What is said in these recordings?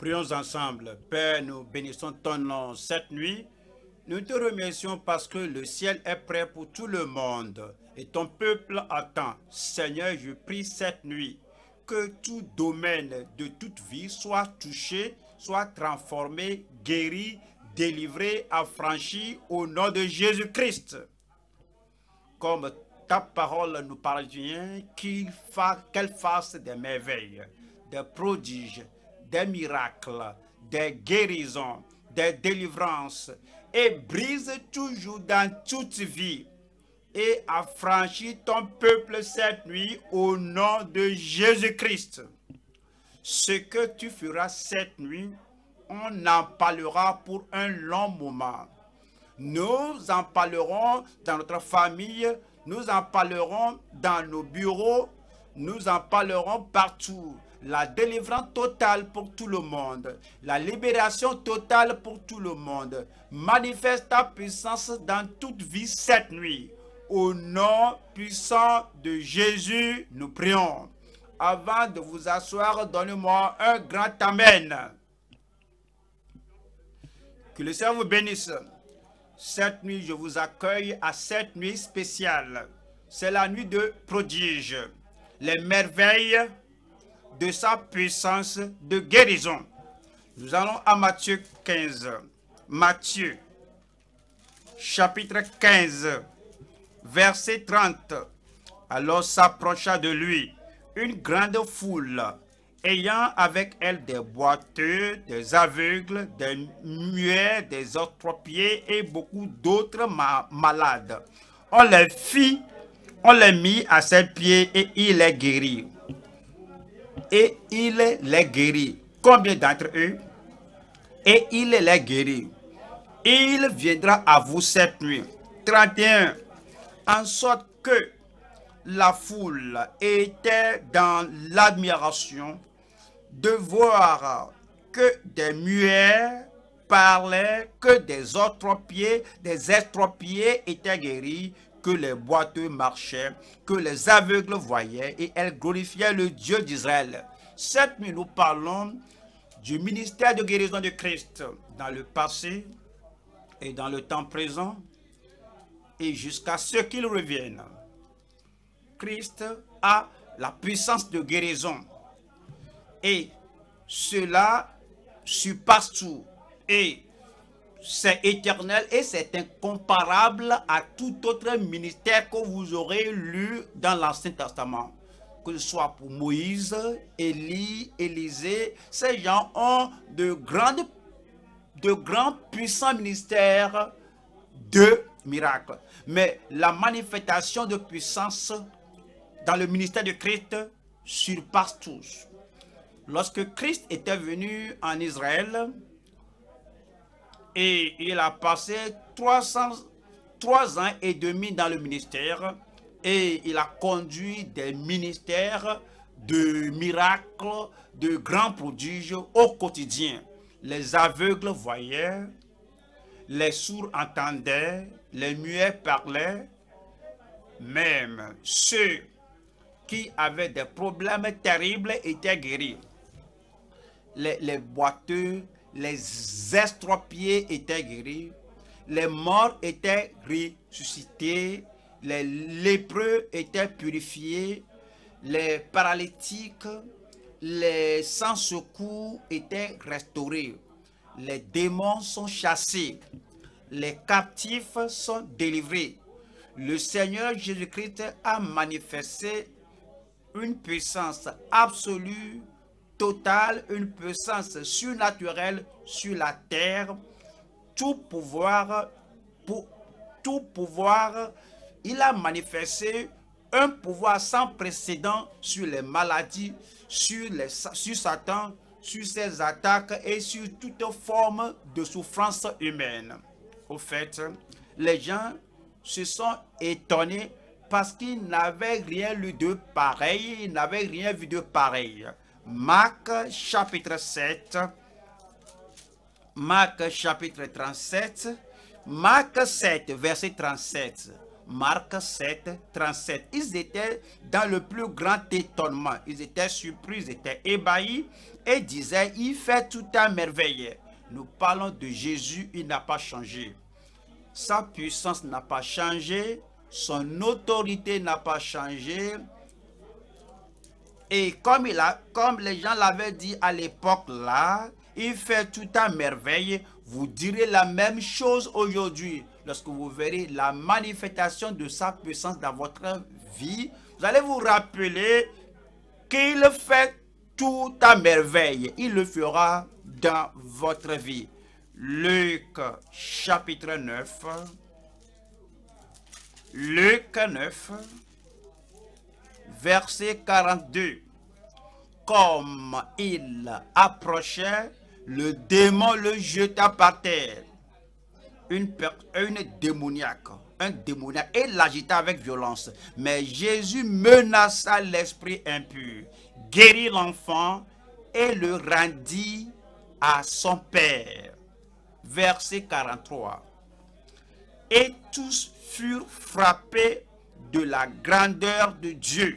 Prions ensemble. Père, nous bénissons ton nom cette nuit. Nous te remercions parce que le ciel est prêt pour tout le monde et ton peuple attend. Seigneur, je prie cette nuit que tout domaine de toute vie soit touché, soit transformé, guéri, délivré, affranchi au nom de Jésus-Christ. Comme ta parole nous parvient, qu'elle fasse des merveilles, des prodiges, des miracles, des guérisons, des délivrances, et brise toujours dans toute vie, et affranchis ton peuple cette nuit au nom de Jésus-Christ. Ce que tu feras cette nuit, on en parlera pour un long moment. Nous en parlerons dans notre famille, nous en parlerons dans nos bureaux, nous en parlerons partout. La délivrance totale pour tout le monde, la libération totale pour tout le monde. Manifeste ta puissance dans toute vie cette nuit. Au nom puissant de Jésus, nous prions. Avant de vous asseoir, donnez-moi un grand amen. Que le Seigneur vous bénisse. Cette nuit, je vous accueille à cette nuit spéciale. C'est la nuit de prodige. Les merveilles de sa puissance de guérison. Nous allons à Matthieu 15. Matthieu, chapitre 15, verset 30. Alors s'approcha de lui une grande foule, ayant avec elle des boiteux, des aveugles, des muets, des estropiés et beaucoup d'autres malades. On les mit à ses pieds et il les guérit. Et il les guérit. Combien d'entre eux? Et il les guérit. Il viendra à vous cette nuit. 31. En sorte que la foule était dans l'admiration de voir que des muets parlaient, que des estropiés étaient guéris, que les boiteux marchaient, que les aveugles voyaient, et elles glorifiaient le Dieu d'Israël. Cette nuit, nous parlons du ministère de guérison de Christ dans le passé et dans le temps présent, et jusqu'à ce qu'il revienne. Christ a la puissance de guérison, et cela surpasse tout, et c'est éternel et c'est incomparable à tout autre ministère que vous aurez lu dans l'Ancien Testament. Que ce soit pour Moïse, Élie, Élisée, ces gens ont de grands puissants ministères de miracles. Mais la manifestation de puissance dans le ministère de Christ surpasse tous. Lorsque Christ était venu en Israël, et il a passé 3 ans et demi dans le ministère, et il a conduit des ministères de miracles, de grands prodiges au quotidien. Les aveugles voyaient, les sourds entendaient, les muets parlaient, même ceux qui avaient des problèmes terribles étaient guéris. Les boiteux, les estropiés étaient guéris, les morts étaient ressuscités, les lépreux étaient purifiés, les paralytiques, les sans secours étaient restaurés, les démons sont chassés, les captifs sont délivrés. Le Seigneur Jésus-Christ a manifesté une puissance absolue, totale, une puissance surnaturelle sur la terre, tout pouvoir, il a manifesté un pouvoir sans précédent sur les maladies, sur Satan, sur ses attaques et sur toute forme de souffrance humaine. Au fait, les gens se sont étonnés parce qu'ils n'avaient rien lu de pareil, ils n'avaient rien vu de pareil. Marc chapitre 7, Marc chapitre 37, Marc 7, verset 37. Marc 7, 37. Ils étaient dans le plus grand étonnement. Ils étaient surpris, ils étaient ébahis et disaient, il fait tout à merveille. Nous parlons de Jésus, il n'a pas changé. Sa puissance n'a pas changé, son autorité n'a pas changé. Et comme les gens l'avaient dit à l'époque là, il fait tout à merveille. Vous direz la même chose aujourd'hui. Lorsque vous verrez la manifestation de sa puissance dans votre vie, vous allez vous rappeler qu'il fait tout à merveille. Il le fera dans votre vie. Luc chapitre 9. Luc 9, verset 42. Comme il approchait, le démon le jeta par terre. Un démoniaque et l'agita avec violence. Mais Jésus menaça l'esprit impur, guérit l'enfant et le rendit à son père. Verset 43. Et tous furent frappés de la grandeur de Dieu.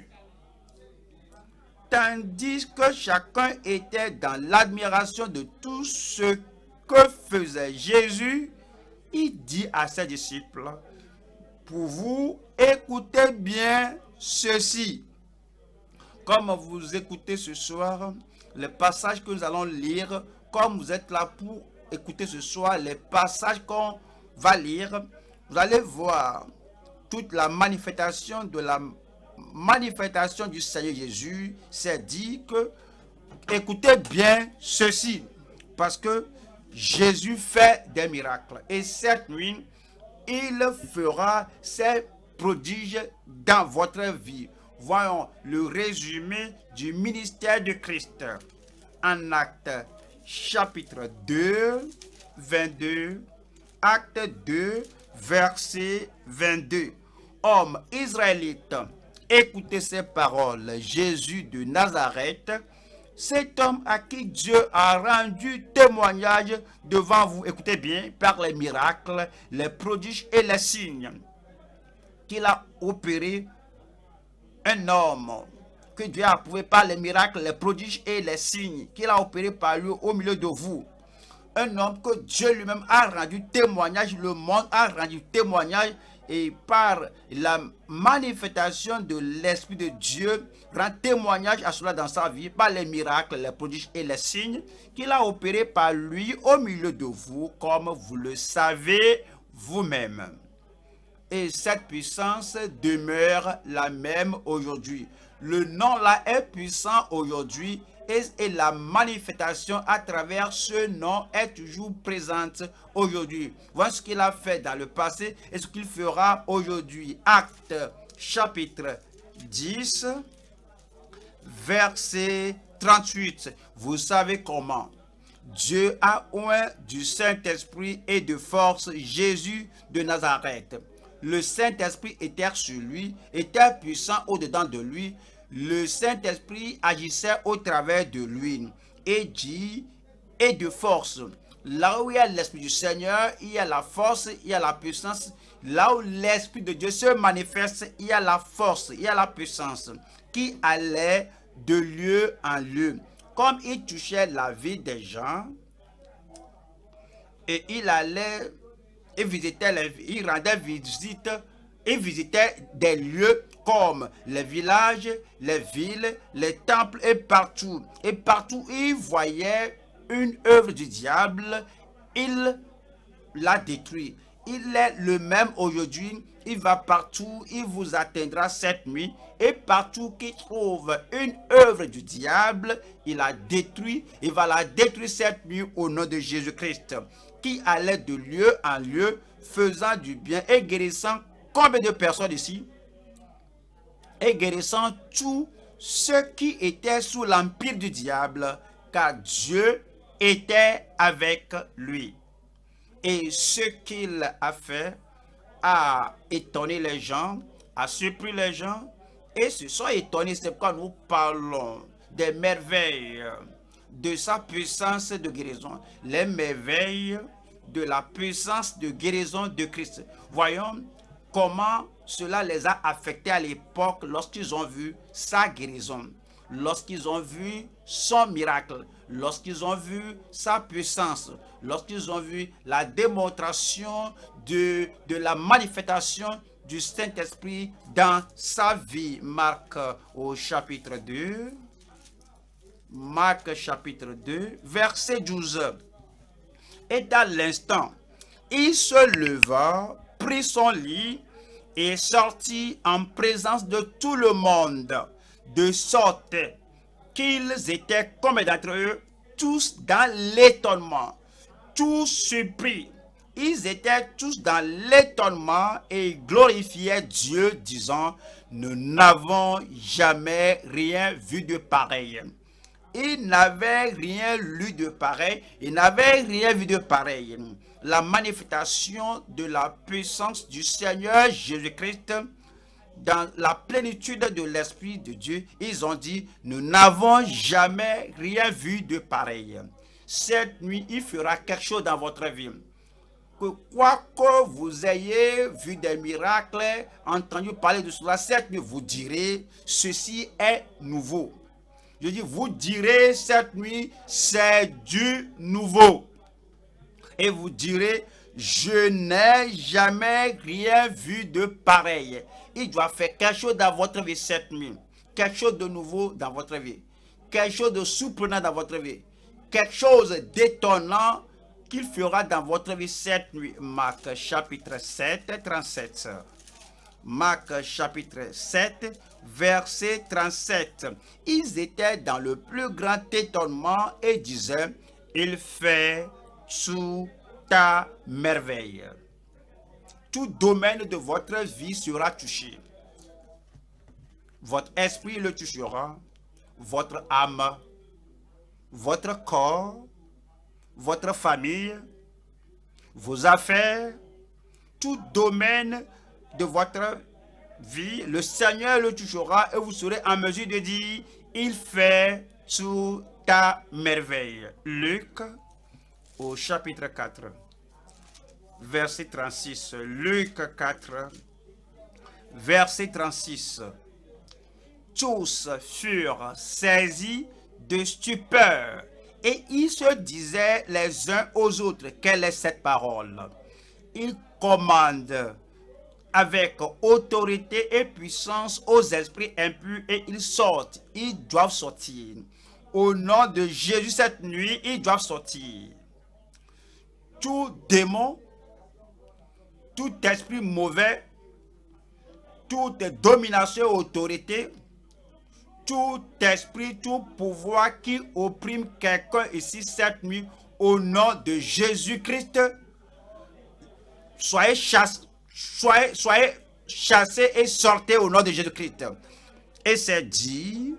Tandis que chacun était dans l'admiration de tout ce que faisait Jésus, il dit à ses disciples, pour vous, écoutez bien ceci. Comme vous écoutez ce soir, les passages que nous allons lire, comme vous êtes là pour écouter ce soir, les passages qu'on va lire, vous allez voir toute la manifestation du Seigneur Jésus. C'est dit que, écoutez bien ceci, parce que Jésus fait des miracles. Et cette nuit, il fera ses prodiges dans votre vie. Voyons le résumé du ministère de Christ. En Actes chapitre 2, 22. Acte 2, verset 22. Homme israélite, écoutez ces paroles. Jésus de Nazareth, cet homme à qui Dieu a rendu témoignage devant vous, écoutez bien, par les miracles, les prodiges et les signes qu'il a opérés, un homme que Dieu a approuvé par les miracles, les prodiges et les signes qu'il a opérés par lui au milieu de vous. Un homme que Dieu lui-même a rendu témoignage, le monde a rendu témoignage, et par la manifestation de l'Esprit de Dieu, rend témoignage à cela dans sa vie, par les miracles, les prodiges et les signes qu'il a opérés par lui au milieu de vous, comme vous le savez vous-même. Et cette puissance demeure la même aujourd'hui. Le nom là est puissant aujourd'hui, et la manifestation à travers ce nom est toujours présente aujourd'hui. Voilà ce qu'il a fait dans le passé et ce qu'il fera aujourd'hui. Actes chapitre 10, verset 38. Vous savez comment Dieu a oint du Saint-Esprit et de force Jésus de Nazareth. Le Saint-Esprit était sur lui, était puissant au-dedans de lui. Le Saint-Esprit agissait au travers de lui et dit, et de force. Là où il y a l'Esprit du Seigneur, il y a la force, il y a la puissance. Là où l'Esprit de Dieu se manifeste, il y a la force, il y a la puissance qui allait de lieu en lieu. Comme il touchait la vie des gens, et il allait et visitait, il rendait visite et visitait des lieux comme les villages, les villes, les temples et partout. Et partout où il voyait une œuvre du diable, il l'a détruit. Il est le même aujourd'hui. Il va partout, il vous atteindra cette nuit. Et partout qu'il trouve une œuvre du diable, il a détruit. Il va la détruire cette nuit au nom de Jésus-Christ, qui allait de lieu en lieu, faisant du bien et guérissant combien de personnes ici? Et guérissant tous ceux qui étaient sous l'empire du diable, car Dieu était avec lui. Et ce qu'il a fait a étonné les gens, a surpris les gens, et se sont étonnés. C'est pourquoi nous parlons des merveilles de sa puissance de guérison, les merveilles de la puissance de guérison de Christ. Voyons comment cela les a affectés à l'époque lorsqu'ils ont vu sa guérison, lorsqu'ils ont vu son miracle, lorsqu'ils ont vu sa puissance, lorsqu'ils ont vu la démonstration de la manifestation du Saint-Esprit dans sa vie. Marc au chapitre 2. Marc chapitre 2, verset 12. Et dans l'instant, il se leva, prit son lit et sortit en présence de tout le monde, de sorte qu'ils étaient comme d'entre eux, tous dans l'étonnement, tous surpris. Ils étaient tous dans l'étonnement et glorifiaient Dieu, disant, nous n'avons jamais rien vu de pareil. Ils n'avaient rien lu de pareil, ils n'avaient rien vu de pareil. La manifestation de la puissance du Seigneur Jésus-Christ dans la plénitude de l'Esprit de Dieu, ils ont dit, nous n'avons jamais rien vu de pareil. Cette nuit, il fera quelque chose dans votre vie. Que quoi que vous ayez vu des miracles, entendu parler de cela, cette nuit, vous direz, ceci est nouveau. Je dis, vous direz cette nuit, c'est du nouveau. Et vous direz, je n'ai jamais rien vu de pareil. Il doit faire quelque chose dans votre vie cette nuit. Quelque chose de nouveau dans votre vie. Quelque chose de surprenant dans votre vie. Quelque chose d'étonnant qu'il fera dans votre vie cette nuit. Marc chapitre 7, 37. Marc chapitre 7, verset 37. Ils étaient dans le plus grand étonnement et disaient, il fait tout à merveille. Tout domaine de votre vie sera touché. Votre esprit le touchera, votre âme, votre corps, votre famille, vos affaires, tout domaine de votre vie, le Seigneur le touchera et vous serez en mesure de dire, il fait tout à merveille. Luc au chapitre 4, verset 36. Luc 4, verset 36. Tous furent saisis de stupeur et ils se disaient les uns aux autres, quelle est cette parole? Ils commandent avec autorité et puissance aux esprits impurs et ils sortent. Ils doivent sortir. Au nom de Jésus cette nuit, ils doivent sortir. Tout démon, tout esprit mauvais, toute domination et autorité, tout esprit, tout pouvoir qui opprime quelqu'un ici cette nuit, au nom de Jésus-Christ, soyez chassés et sortez au nom de Jésus-Christ. Et c'est dit,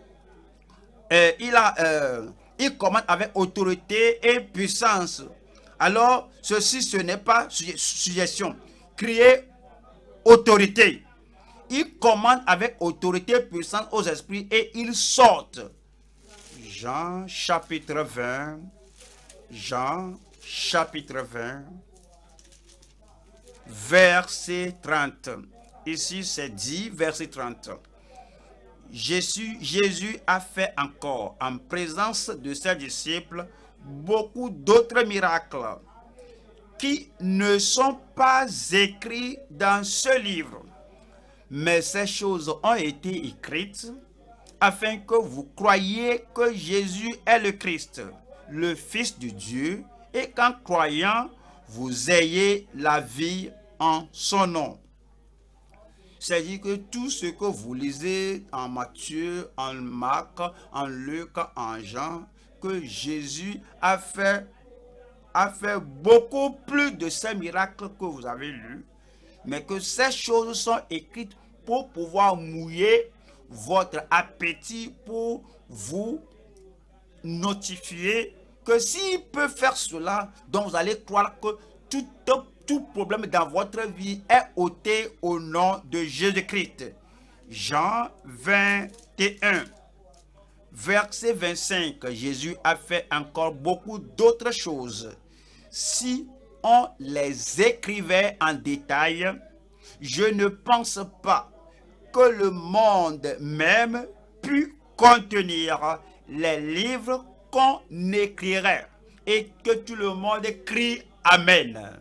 il commande avec autorité et puissance. Alors, ceci, ce n'est pas suggestion. Criez autorité. Il commande avec autorité et puissance aux esprits et ils sortent. Jean chapitre 20. Jean chapitre 20. Verset 30. Ici, c'est dit, verset 30. Jésus a fait encore, en présence de ses disciples, beaucoup d'autres miracles qui ne sont pas écrits dans ce livre. Mais ces choses ont été écrites afin que vous croyiez que Jésus est le Christ, le Fils de Dieu, et qu'en croyant, vous ayez la vie en son nom. C'est-à-dire que tout ce que vous lisez en Matthieu, en Marc, en Luc, en Jean, que Jésus a fait beaucoup plus de ces miracles que vous avez lus, mais que ces choses sont écrites pour pouvoir mouiller votre appétit, pour vous notifier que s'il peut faire cela, donc vous allez croire que tout problème dans votre vie est ôté au nom de Jésus-Christ. Jean 21, verset 25, Jésus a fait encore beaucoup d'autres choses. Si on les écrivait en détail, Je ne pense pas que le monde même pût contenir les livres qu'on écrirait et que tout le monde crie Amen.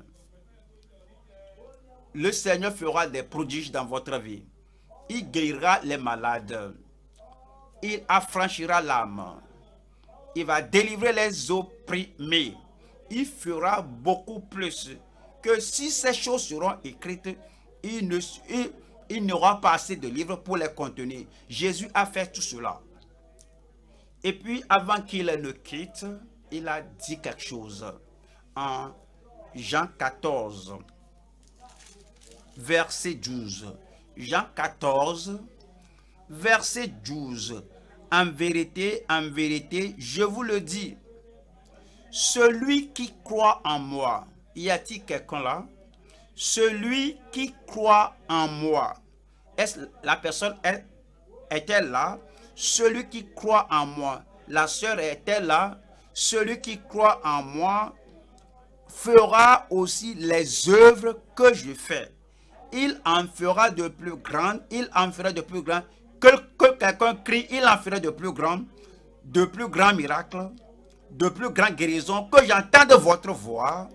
Le Seigneur fera des prodiges dans votre vie. Il guérira les malades. Il affranchira l'âme. Il va délivrer les opprimés. Il fera beaucoup plus que si ces choses seront écrites, il n'y aura pas assez de livres pour les contenir. Jésus a fait tout cela. Et puis, avant qu'il ne quitte, il a dit quelque chose. En Jean 14, verset 12. Jean 14, verset 12. En vérité, je vous le dis, celui qui croit en moi, y a-t-il quelqu'un là? Celui qui croit en moi, est-ce la personne est-elle là? Celui qui croit en moi, la sœur est-elle là? Celui qui croit en moi fera aussi les œuvres que je fais. Il en fera de plus grandes, il en fera de plus grandes, que quelqu'un crie, il en fera de plus grands miracles, de plus grandes guérisons, que j'entende votre voix,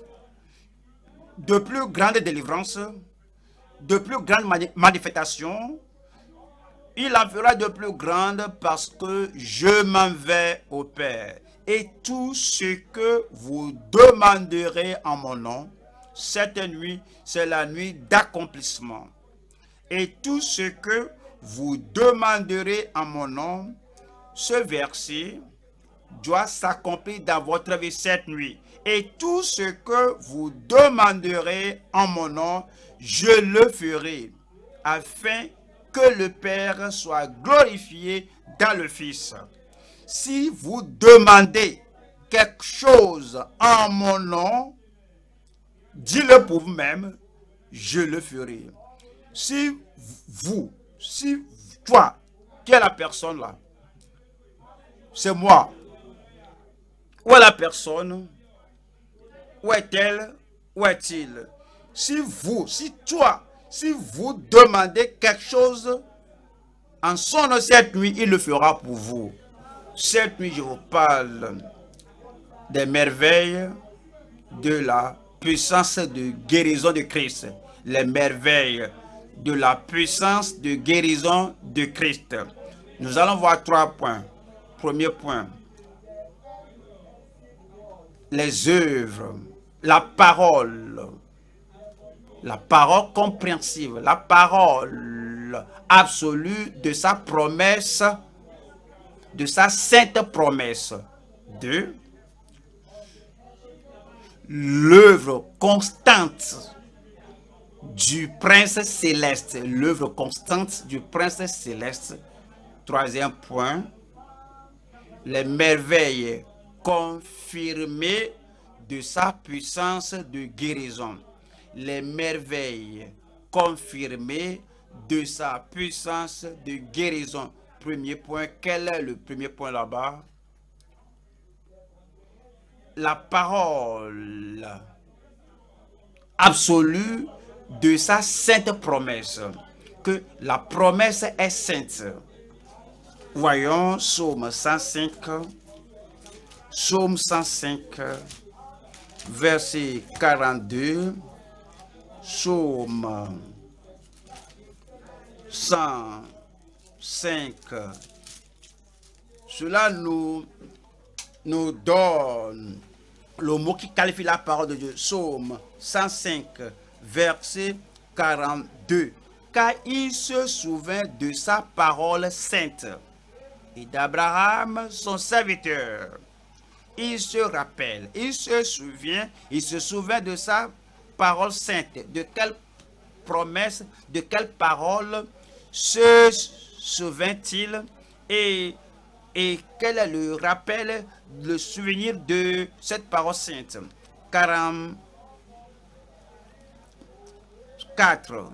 de plus grandes délivrances, de plus grandes manifestations. Il en fera de plus grandes parce que je m'en vais au Père. Et tout ce que vous demanderez en mon nom, cette nuit, c'est la nuit d'accomplissement. Et tout ce que vous demanderez en mon nom, ce verset doit s'accomplir dans votre vie cette nuit. Et tout ce que vous demanderez en mon nom, je le ferai, afin que le Père soit glorifié dans le Fils. Si vous demandez quelque chose en mon nom, dis-le pour vous-même, je le ferai. Si toi, qui es la personne là, c'est moi. Où est la personne? Où est-elle? Où est-il? Si vous demandez quelque chose en son nom cette nuit, il le fera pour vous. Cette nuit, je vous parle des merveilles de la puissance de guérison de Christ. Les merveilles de la puissance de guérison de Christ. Nous allons voir 3 points. Premier point. Les œuvres, la parole compréhensive, la parole absolue de sa promesse, de sa sainte promesse. 2. L'œuvre constante du Prince Céleste. L'œuvre constante du Prince Céleste. 3e point. Les merveilles confirmées de sa puissance de guérison. Les merveilles confirmées de sa puissance de guérison. Premier point, quel est le premier point là-bas? La parole absolue de sa sainte promesse. Que la promesse est sainte. Voyons Psaume 105. Psaume 105, verset 42. Psaume 105. Cela nous donne le mot qui qualifie la parole de Dieu. Psaume 105, verset 42. Car il se souvint de sa parole sainte et d'Abraham, son serviteur. Il se rappelle, il se souvient de sa parole sainte. De quelle promesse, de quelle parole se souvint-il et quel est le rappel, le souvenir de cette parole sainte? 44.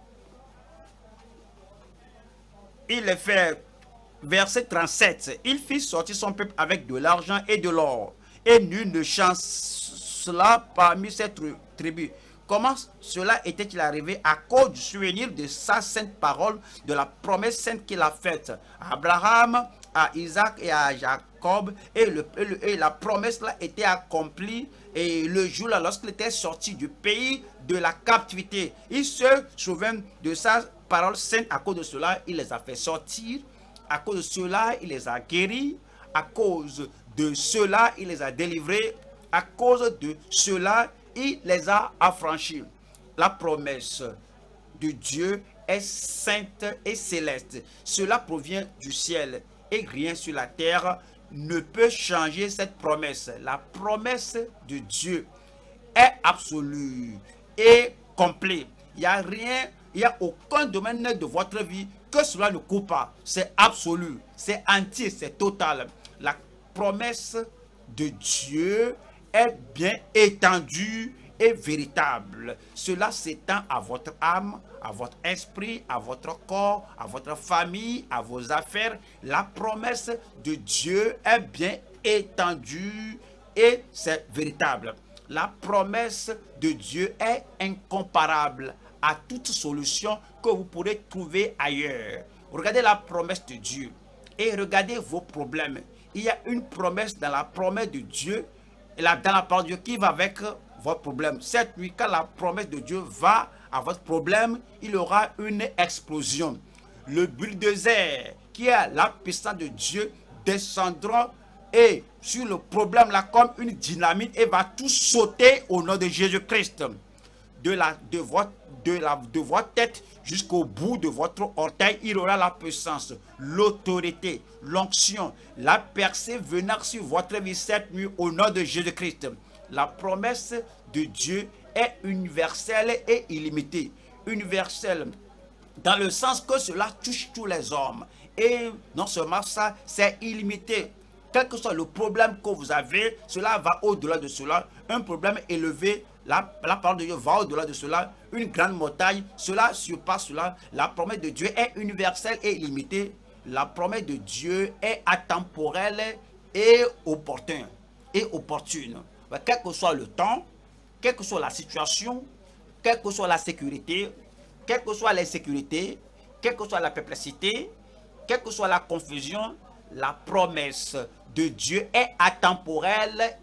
Il est fait, verset 37, il fit sortir son peuple avec de l'argent et de l'or, et nul ne chancela parmi ses tribus. Comment cela était-il arrivé? À cause du souvenir de sa sainte parole, de la promesse sainte qu'il a faite à Abraham, à Isaac et à Jacob. Et la promesse là était accomplie. Et le jour là, lorsqu'il était sorti du pays de la captivité, il se souvient de sa parole sainte. À cause de cela, il les a fait sortir. À cause de cela, il les a guéris. À cause de cela, il les a délivrés. À cause de cela, il les a affranchis. La promesse de Dieu est sainte et céleste. Cela provient du ciel et rien sur la terre ne peut changer cette promesse. La promesse de Dieu est absolue et complète. Il n'y a rien, il n'y a aucun domaine de votre vie que cela ne coupe pas. C'est absolu, c'est entier, c'est total. La promesse de Dieu est bien étendue et véritable. Cela s'étend à votre âme, à votre esprit, à votre corps, à votre famille, à vos affaires. La promesse de Dieu est bien étendue et c'est véritable. La promesse de Dieu est incomparable à toute solution que vous pourrez trouver ailleurs. Regardez la promesse de Dieu et regardez vos problèmes. Il y a une promesse dans la promesse de Dieu et là, dans la parole de Dieu qui va avec votre problème. Cette nuit, quand la promesse de Dieu va à votre problème, il y aura une explosion. Le bulldozer, qui est la puissance de Dieu, descendra et sur le problème là comme une dynamite et va tout sauter au nom de Jésus-Christ. De votre tête jusqu'au bout de votre orteil, il aura la puissance, l'autorité, l'onction, la percée venant sur votre vie cette nuit au nom de Jésus-Christ. La promesse de Dieu est universelle et illimitée. Universelle dans le sens que cela touche tous les hommes. Et non seulement ça, c'est illimité. Quel que soit le problème que vous avez, cela va au-delà de cela. Un problème élevé, la parole de Dieu va au-delà de cela. Une grande montagne, cela surpasse cela. La promesse de Dieu est universelle et illimitée. La promesse de Dieu est atemporelle et opportune. Quel que soit le temps, quelle que soit la situation, quelle que soit la sécurité, quelle que soit l'insécurité, quelle que soit la perplexité, quelle que soit la confusion, la promesse de Dieu est atemporelle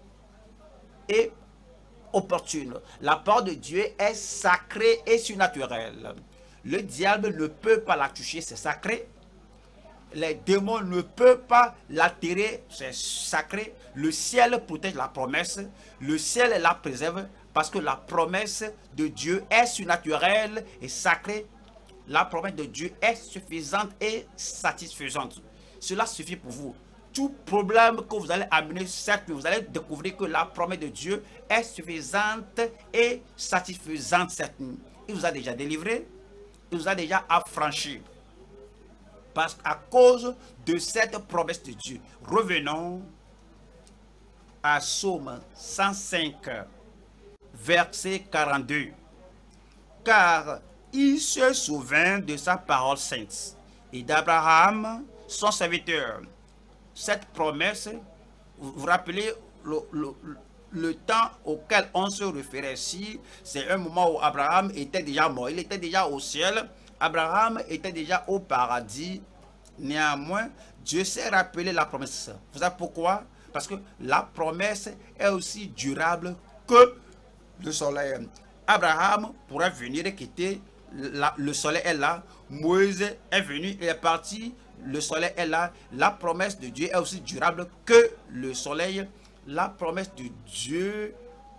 et opportune. La parole de Dieu est sacrée et surnaturelle. Le diable ne peut pas la toucher, c'est sacré. Les démons ne peuvent pas l'altérer, c'est sacré. Le ciel protège la promesse, le ciel la préserve parce que la promesse de Dieu est surnaturelle et sacrée. La promesse de Dieu est suffisante et satisfaisante. Cela suffit pour vous. Tout problème que vous allez amener cette nuit, vous allez découvrir que la promesse de Dieu est suffisante et satisfaisante cette nuit. Il vous a déjà délivré, il vous a déjà affranchi. Parce qu'à cause de cette promesse de Dieu, revenons à Psaume 105, verset 42. Car il se souvint de sa parole sainte et d'Abraham, son serviteur. Cette promesse, vous vous rappelez le temps auquel on se réfère ici, c'est un moment où Abraham était déjà mort, il était déjà au ciel. Abraham était déjà au paradis. Néanmoins, Dieu s'est rappelé la promesse. Vous savez pourquoi? Parce que la promesse est aussi durable que le soleil. Abraham pourrait venir et quitter, le soleil est là. Moïse est venu, il est parti, le soleil est là. La promesse de Dieu est aussi durable que le soleil. La promesse de Dieu,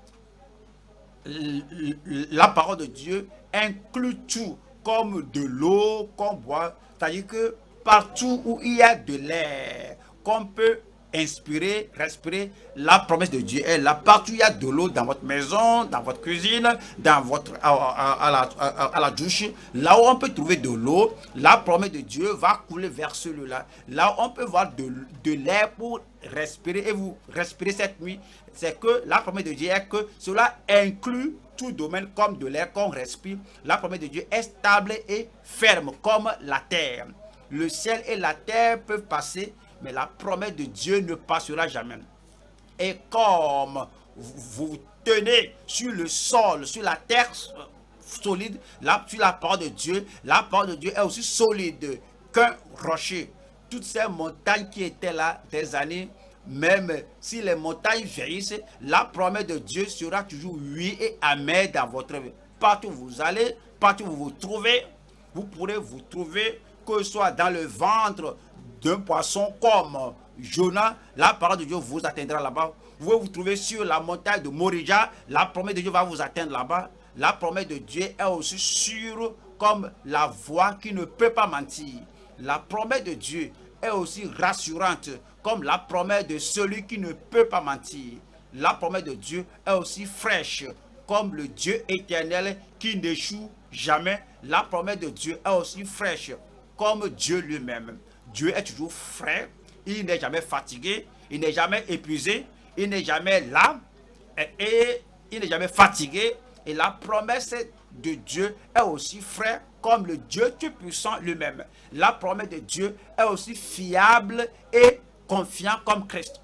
la parole de Dieu inclut tout, comme de l'eau qu'on boit. C'est-à-dire que partout où il y a de l'air, qu'on peut inspirer, respirer, la promesse de Dieu est là. Partout où il y a de l'eau, dans votre maison, dans votre cuisine, dans votre, à la douche, là où on peut trouver de l'eau, la promesse de Dieu va couler vers celui-là. Là où on peut voir de l'air pour respirer, et vous respirez cette nuit, c'est que la promesse de Dieu est que cela inclut tout domaine comme de l'air qu'on respire. La promesse de Dieu est stable et ferme comme la terre. Le ciel et la terre peuvent passer, mais la promesse de Dieu ne passera jamais. Et comme vous tenez sur le sol, sur la terre solide, sur la parole de Dieu. La parole de Dieu est aussi solide qu'un rocher. Toutes ces montagnes qui étaient là des années, même si les montagnes vieillissent, la promesse de Dieu sera toujours oui et amen dans votre vie. Partout où vous allez, partout où vous vous trouvez, vous pourrez vous trouver, que ce soit dans le ventre d'un poisson comme Jonas, la parole de Dieu vous atteindra là-bas. Vous pouvez vous trouver sur la montagne de Morija, la promesse de Dieu va vous atteindre là-bas. La promesse de Dieu est aussi sûre comme la voix qui ne peut pas mentir. La promesse de Dieu est aussi rassurante comme la promesse de celui qui ne peut pas mentir. La promesse de Dieu est aussi fraîche comme le Dieu éternel qui n'échoue jamais. La promesse de Dieu est aussi fraîche comme Dieu lui-même. Dieu est toujours frais, il n'est jamais fatigué, il n'est jamais épuisé, il n'est jamais là et il n'est jamais fatigué. Et la promesse de Dieu est aussi frais comme le Dieu Tout-Puissant lui-même. La promesse de Dieu est aussi fiable et confiante comme Christ.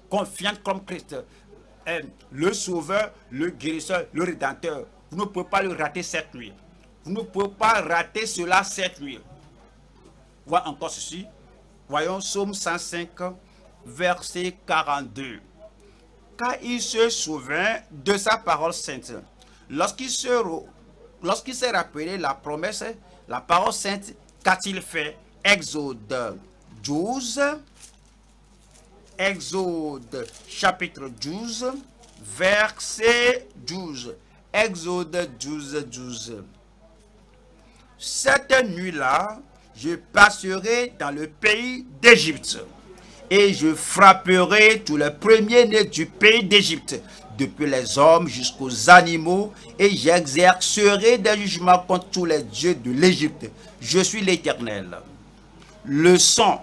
Le Sauveur, le Guérisseur, le Rédempteur. Vous ne pouvez pas le rater cette nuit. Vous ne pouvez pas rater cela cette nuit. Voyons encore ceci. Voyons Psaume 105, verset 42. Car il se souvint de sa parole sainte. Lorsqu'il s'est rappelé la promesse, la parole sainte, qu'a-t-il fait? Exode 12, Exode chapitre 12, verset 12. Exode 12, 12. Cette nuit-là, je passerai dans le pays d'Égypte et je frapperai tous les premiers-nés du pays d'Égypte, depuis les hommes jusqu'aux animaux, et j'exercerai des jugements contre tous les dieux de l'Égypte. Je suis l'Éternel. Le sang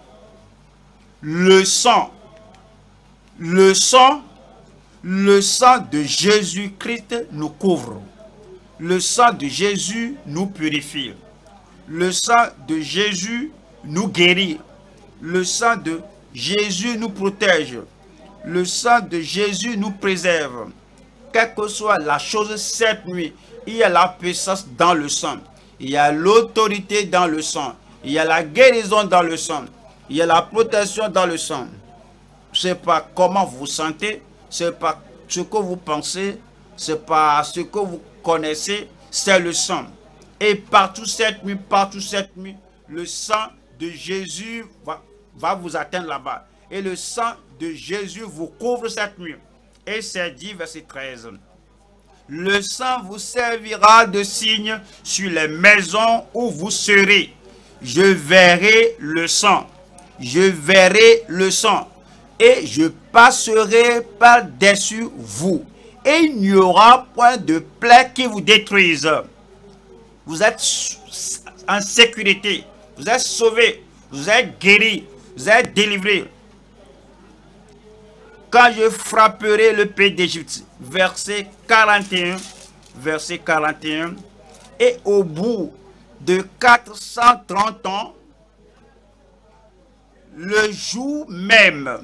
de Jésus-Christ nous couvre. Le sang de Jésus nous purifie. Le sang de Jésus nous guérit. Le sang de Jésus nous protège. Le sang de Jésus nous préserve. Quelle que soit la chose cette nuit, il y a la puissance dans le sang. Il y a l'autorité dans le sang. Il y a la guérison dans le sang. Il y a la protection dans le sang. Ce n'est pas comment vous vous sentez, ce n'est pas ce que vous pensez, ce n'est pas ce que vous connaissez, c'est le sang. Et partout cette nuit, le sang de Jésus va vous atteindre là-bas. Et le sang de Jésus vous couvre cette nuit. Et c'est dit, verset 13. Le sang vous servira de signe sur les maisons où vous serez. Je verrai le sang. Je verrai le sang. Et je passerai par-dessus vous. Et il n'y aura point de plaie qui vous détruise. Vous êtes en sécurité. Vous êtes sauvés. Vous êtes guéris. Vous êtes délivrés. Quand je frapperai le pays d'Égypte, verset 41, et au bout de 430 ans, le jour même,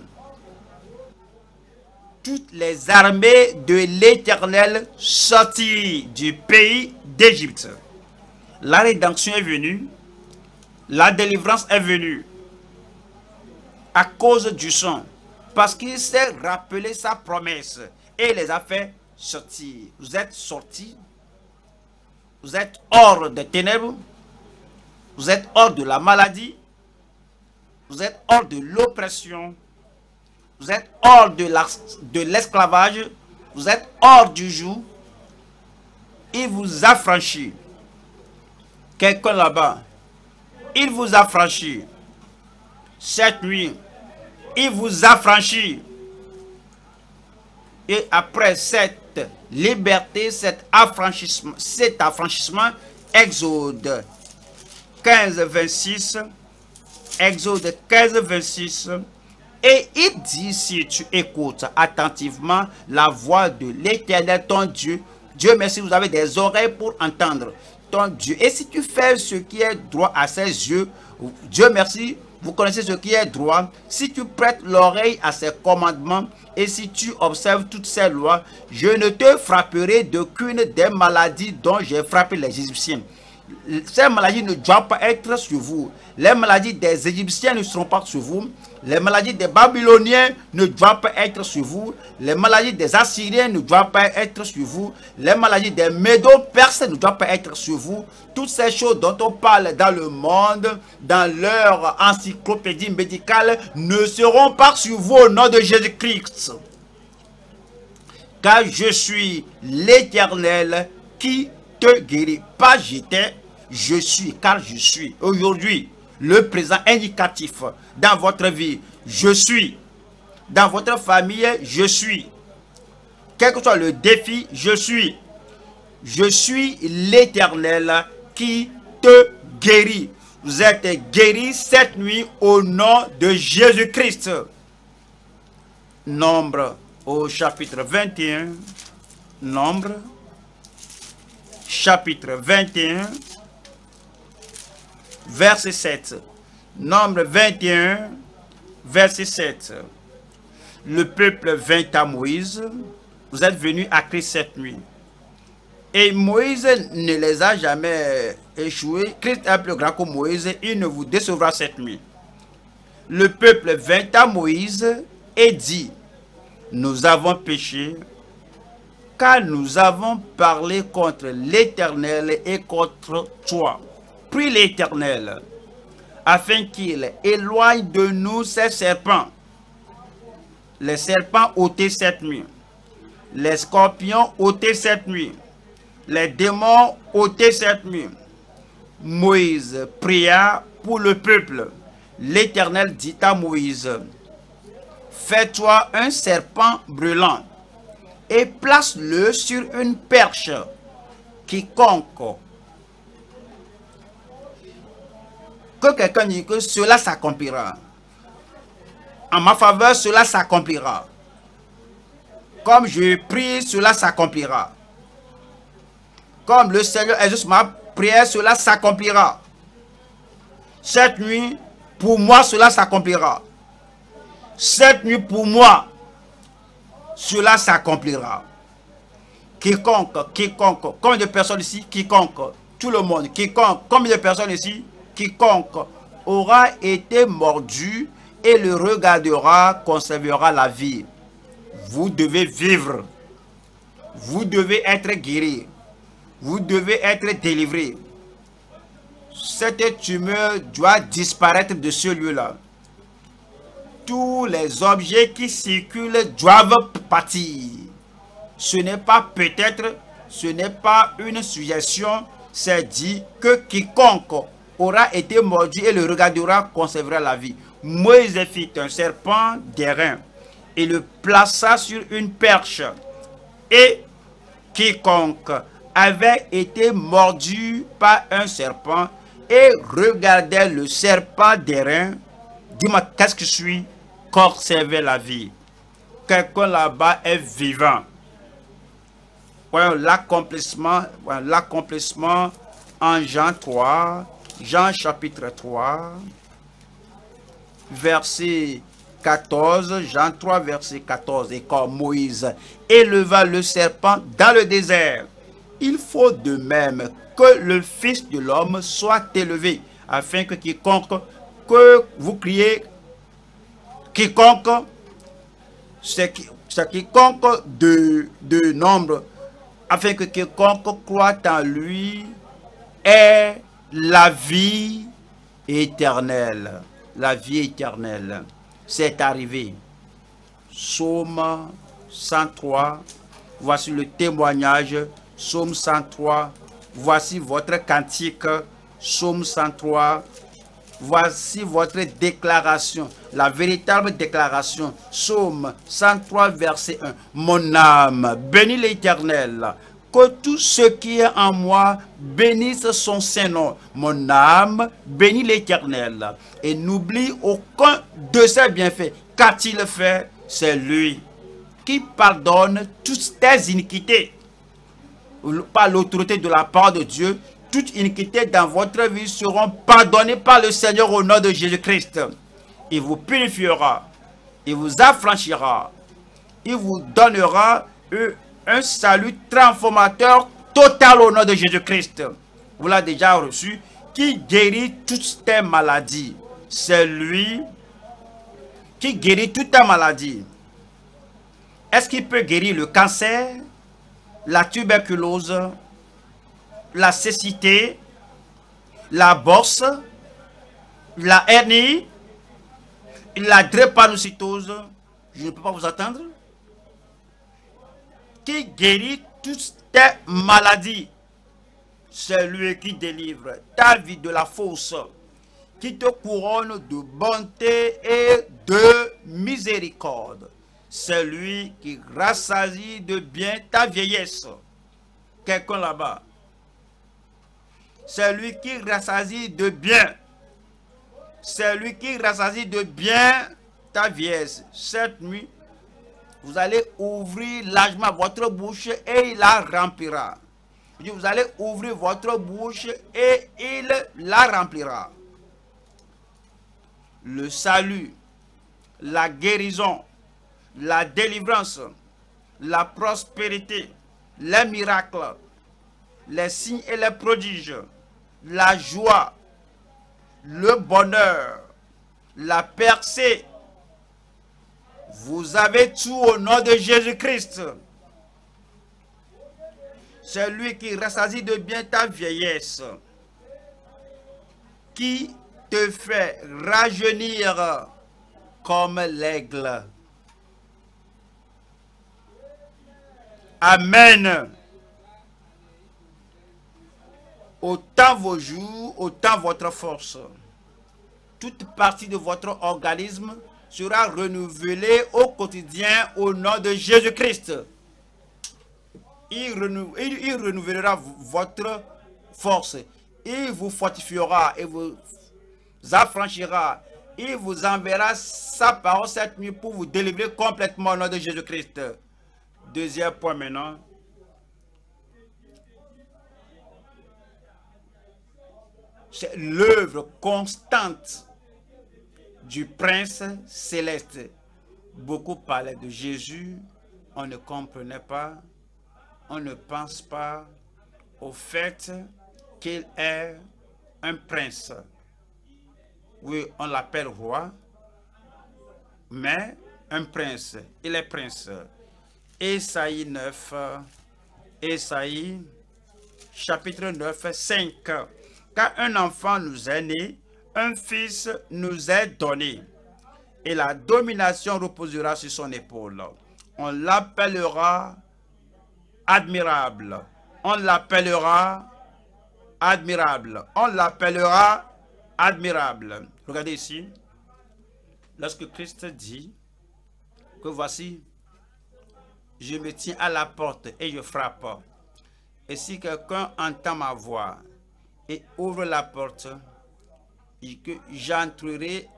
toutes les armées de l'Éternel sortirent du pays d'Égypte. La rédemption est venue, la délivrance est venue à cause du sang. Parce qu'il s'est rappelé sa promesse et les a fait sortir. Vous êtes sortis. Vous êtes hors des ténèbres. Vous êtes hors de la maladie. Vous êtes hors de l'oppression. Vous êtes hors de l'esclavage. Vous êtes hors du joug. Il vous a franchi. Quelqu'un là-bas. Il vous a franchi. Cette nuit. Il vous a franchi. Et après cette liberté, cet affranchissement, Exode 15, 26, Exode 15, 26, et il dit, si tu écoutes attentivement la voix de l'Éternel, ton Dieu, Dieu merci, vous avez des oreilles pour entendre ton Dieu. Et si tu fais ce qui est droit à ses yeux, Dieu merci, vous connaissez ce qui est droit, si tu prêtes l'oreille à ses commandements et si tu observes toutes ces lois, je ne te frapperai d'aucune des maladies dont j'ai frappé les Égyptiens. Ces maladies ne doivent pas être sur vous. Les maladies des Égyptiens ne seront pas sur vous. Les maladies des Babyloniens ne doivent pas être sur vous. Les maladies des Assyriens ne doivent pas être sur vous. Les maladies des Médo-Perses ne doivent pas être sur vous. Toutes ces choses dont on parle dans le monde, dans leur encyclopédie médicale, ne seront pas sur vous au nom de Jésus-Christ. Car je suis l'Éternel qui te guérit. Pas j'étais, je suis, car je suis. Aujourd'hui, le présent indicatif dans votre vie, je suis. Dans votre famille, je suis. Quel que soit le défi, je suis. Je suis l'Éternel qui te guérit. Vous êtes guéris cette nuit au nom de Jésus-Christ. Nombre au chapitre 21. Nombre chapitre 21, verset 7. Nombre 21, verset 7. Le peuple vint à Moïse. Vous êtes venus à Christ cette nuit. Et Moïse ne les a jamais échoués. Christ est plus grand que Moïse. Il ne vous décevra cette nuit. Le peuple vint à Moïse et dit, nous avons péché, car nous avons parlé contre l'Éternel et contre toi. Prie l'Éternel, afin qu'il éloigne de nous ces serpents. Les serpents ôtés cette nuit. Les scorpions ôtés cette nuit. Les démons ôtés cette nuit. Moïse pria pour le peuple. L'Éternel dit à Moïse, fais-toi un serpent brûlant et place-le sur une perche. Quiconque. Que quelqu'un dise que cela s'accomplira. En ma faveur, cela s'accomplira. Comme je prie, cela s'accomplira. Comme le Seigneur exauce ma prière, cela s'accomplira. Cette nuit, pour moi, cela s'accomplira. Cette nuit, pour moi, cela s'accomplira. Quiconque, combien de personnes ici? Quiconque, tout le monde, quiconque, combien de personnes ici? Quiconque aura été mordu et le regardera, conservera la vie. Vous devez vivre. Vous devez être guéri. Vous devez être délivré. Cette tumeur doit disparaître de ce lieu-là. Tous les objets qui circulent doivent partir. Ce n'est pas peut-être, ce n'est pas une suggestion, c'est dit que quiconque aura été mordu et le regardera conservera la vie. Moïse fit un serpent d'airain et le plaça sur une perche. Et quiconque avait été mordu par un serpent et regardait le serpent d'airain, dis-moi, qu'est-ce que je suis? Conserver la vie. Quelqu'un là-bas est vivant. Voilà l'accomplissement en Jean 3, Jean chapitre 3, verset 14, Jean 3, verset 14. Et quand Moïse éleva le serpent dans le désert, il faut de même que le Fils de l'homme soit élevé, afin que quiconque, que vous criez, quiconque, c'est quiconque de nombre, afin que quiconque croit en lui ait la vie éternelle. La vie éternelle. C'est arrivé. Psaume 103. Voici le témoignage. Psaume 103. Voici votre cantique. Psaume 103. Voici votre déclaration. La véritable déclaration. Psaume 103, verset 1. Mon âme bénit l'Éternel. Que tout ce qui est en moi bénisse son Saint-Nom. Mon âme bénit l'Éternel et n'oublie aucun de ses bienfaits. Qu'a-t-il fait? C'est lui qui pardonne toutes tes iniquités. Par l'autorité de la part de Dieu, toute iniquité dans votre vie seront pardonnées par le Seigneur au nom de Jésus-Christ. Il vous purifiera, il vous affranchira, il vous donnera un salut transformateur total au nom de Jésus-Christ. Vous l'avez déjà reçu, qui guérit toutes tes maladies. C'est lui qui guérit toutes tes maladies. Est-ce qu'il peut guérir le cancer, la tuberculose, la cécité, la bosse, la hernie, la drépanocytose? Je ne peux pas vous attendre. Qui guérit toutes tes maladies. C'est lui qui délivre ta vie de la fausse, qui te couronne de bonté et de miséricorde. C'est lui qui rassasie de bien ta vieillesse. Quelqu'un là-bas. C'est lui qui rassasie de bien. C'est lui qui rassasie de bien ta vieillesse. Cette nuit, vous allez ouvrir largement votre bouche et il la remplira. Vous allez ouvrir votre bouche et il la remplira. Le salut, la guérison, la délivrance, la prospérité, les miracles, les signes et les prodiges, la joie, le bonheur, la percée. Vous avez tout au nom de Jésus-Christ. C'est lui qui rassasie de bien ta vieillesse, qui te fait rajeunir comme l'aigle. Amen. Autant vos jours, autant votre force. Toute partie de votre organisme sera renouvelée au quotidien au nom de Jésus-Christ. Il renouvellera votre force. Il vous fortifiera et vous affranchira. Il vous enverra sa parole cette nuit pour vous délivrer complètement au nom de Jésus-Christ. Deuxième point maintenant. C'est l'œuvre constante du Prince céleste. Beaucoup parlaient de Jésus, on ne comprenait pas, on ne pense pas au fait qu'il est un prince. Oui, on l'appelle roi, mais un prince. Il est prince. Ésaïe 9, Ésaïe chapitre 9, 5. Car un enfant nous est né, un fils nous est donné, et la domination reposera sur son épaule. On l'appellera admirable. On l'appellera admirable. On l'appellera admirable. Regardez ici. Lorsque Christ dit que voici, je me tiens à la porte et je frappe. Et si quelqu'un entend ma voix et ouvre la porte, et que j'entrerai,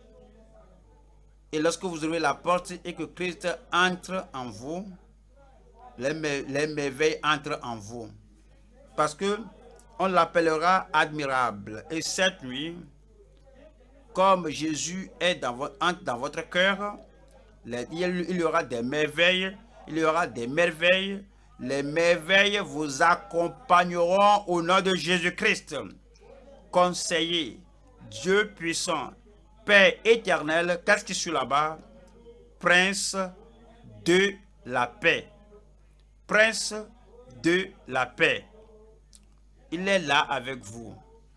et lorsque vous ouvrez la porte et que Christ entre en vous, les merveilles entrent en vous. Parce que on l'appellera admirable. Et cette nuit, comme Jésus est entre dans votre cœur, il y aura des merveilles, il y aura des merveilles. Les merveilles vous accompagneront au nom de Jésus-Christ. Conseiller, Dieu puissant, Père éternel, qu'est-ce qui est là-bas? Prince de la paix. Prince de la paix. Il est là avec vous.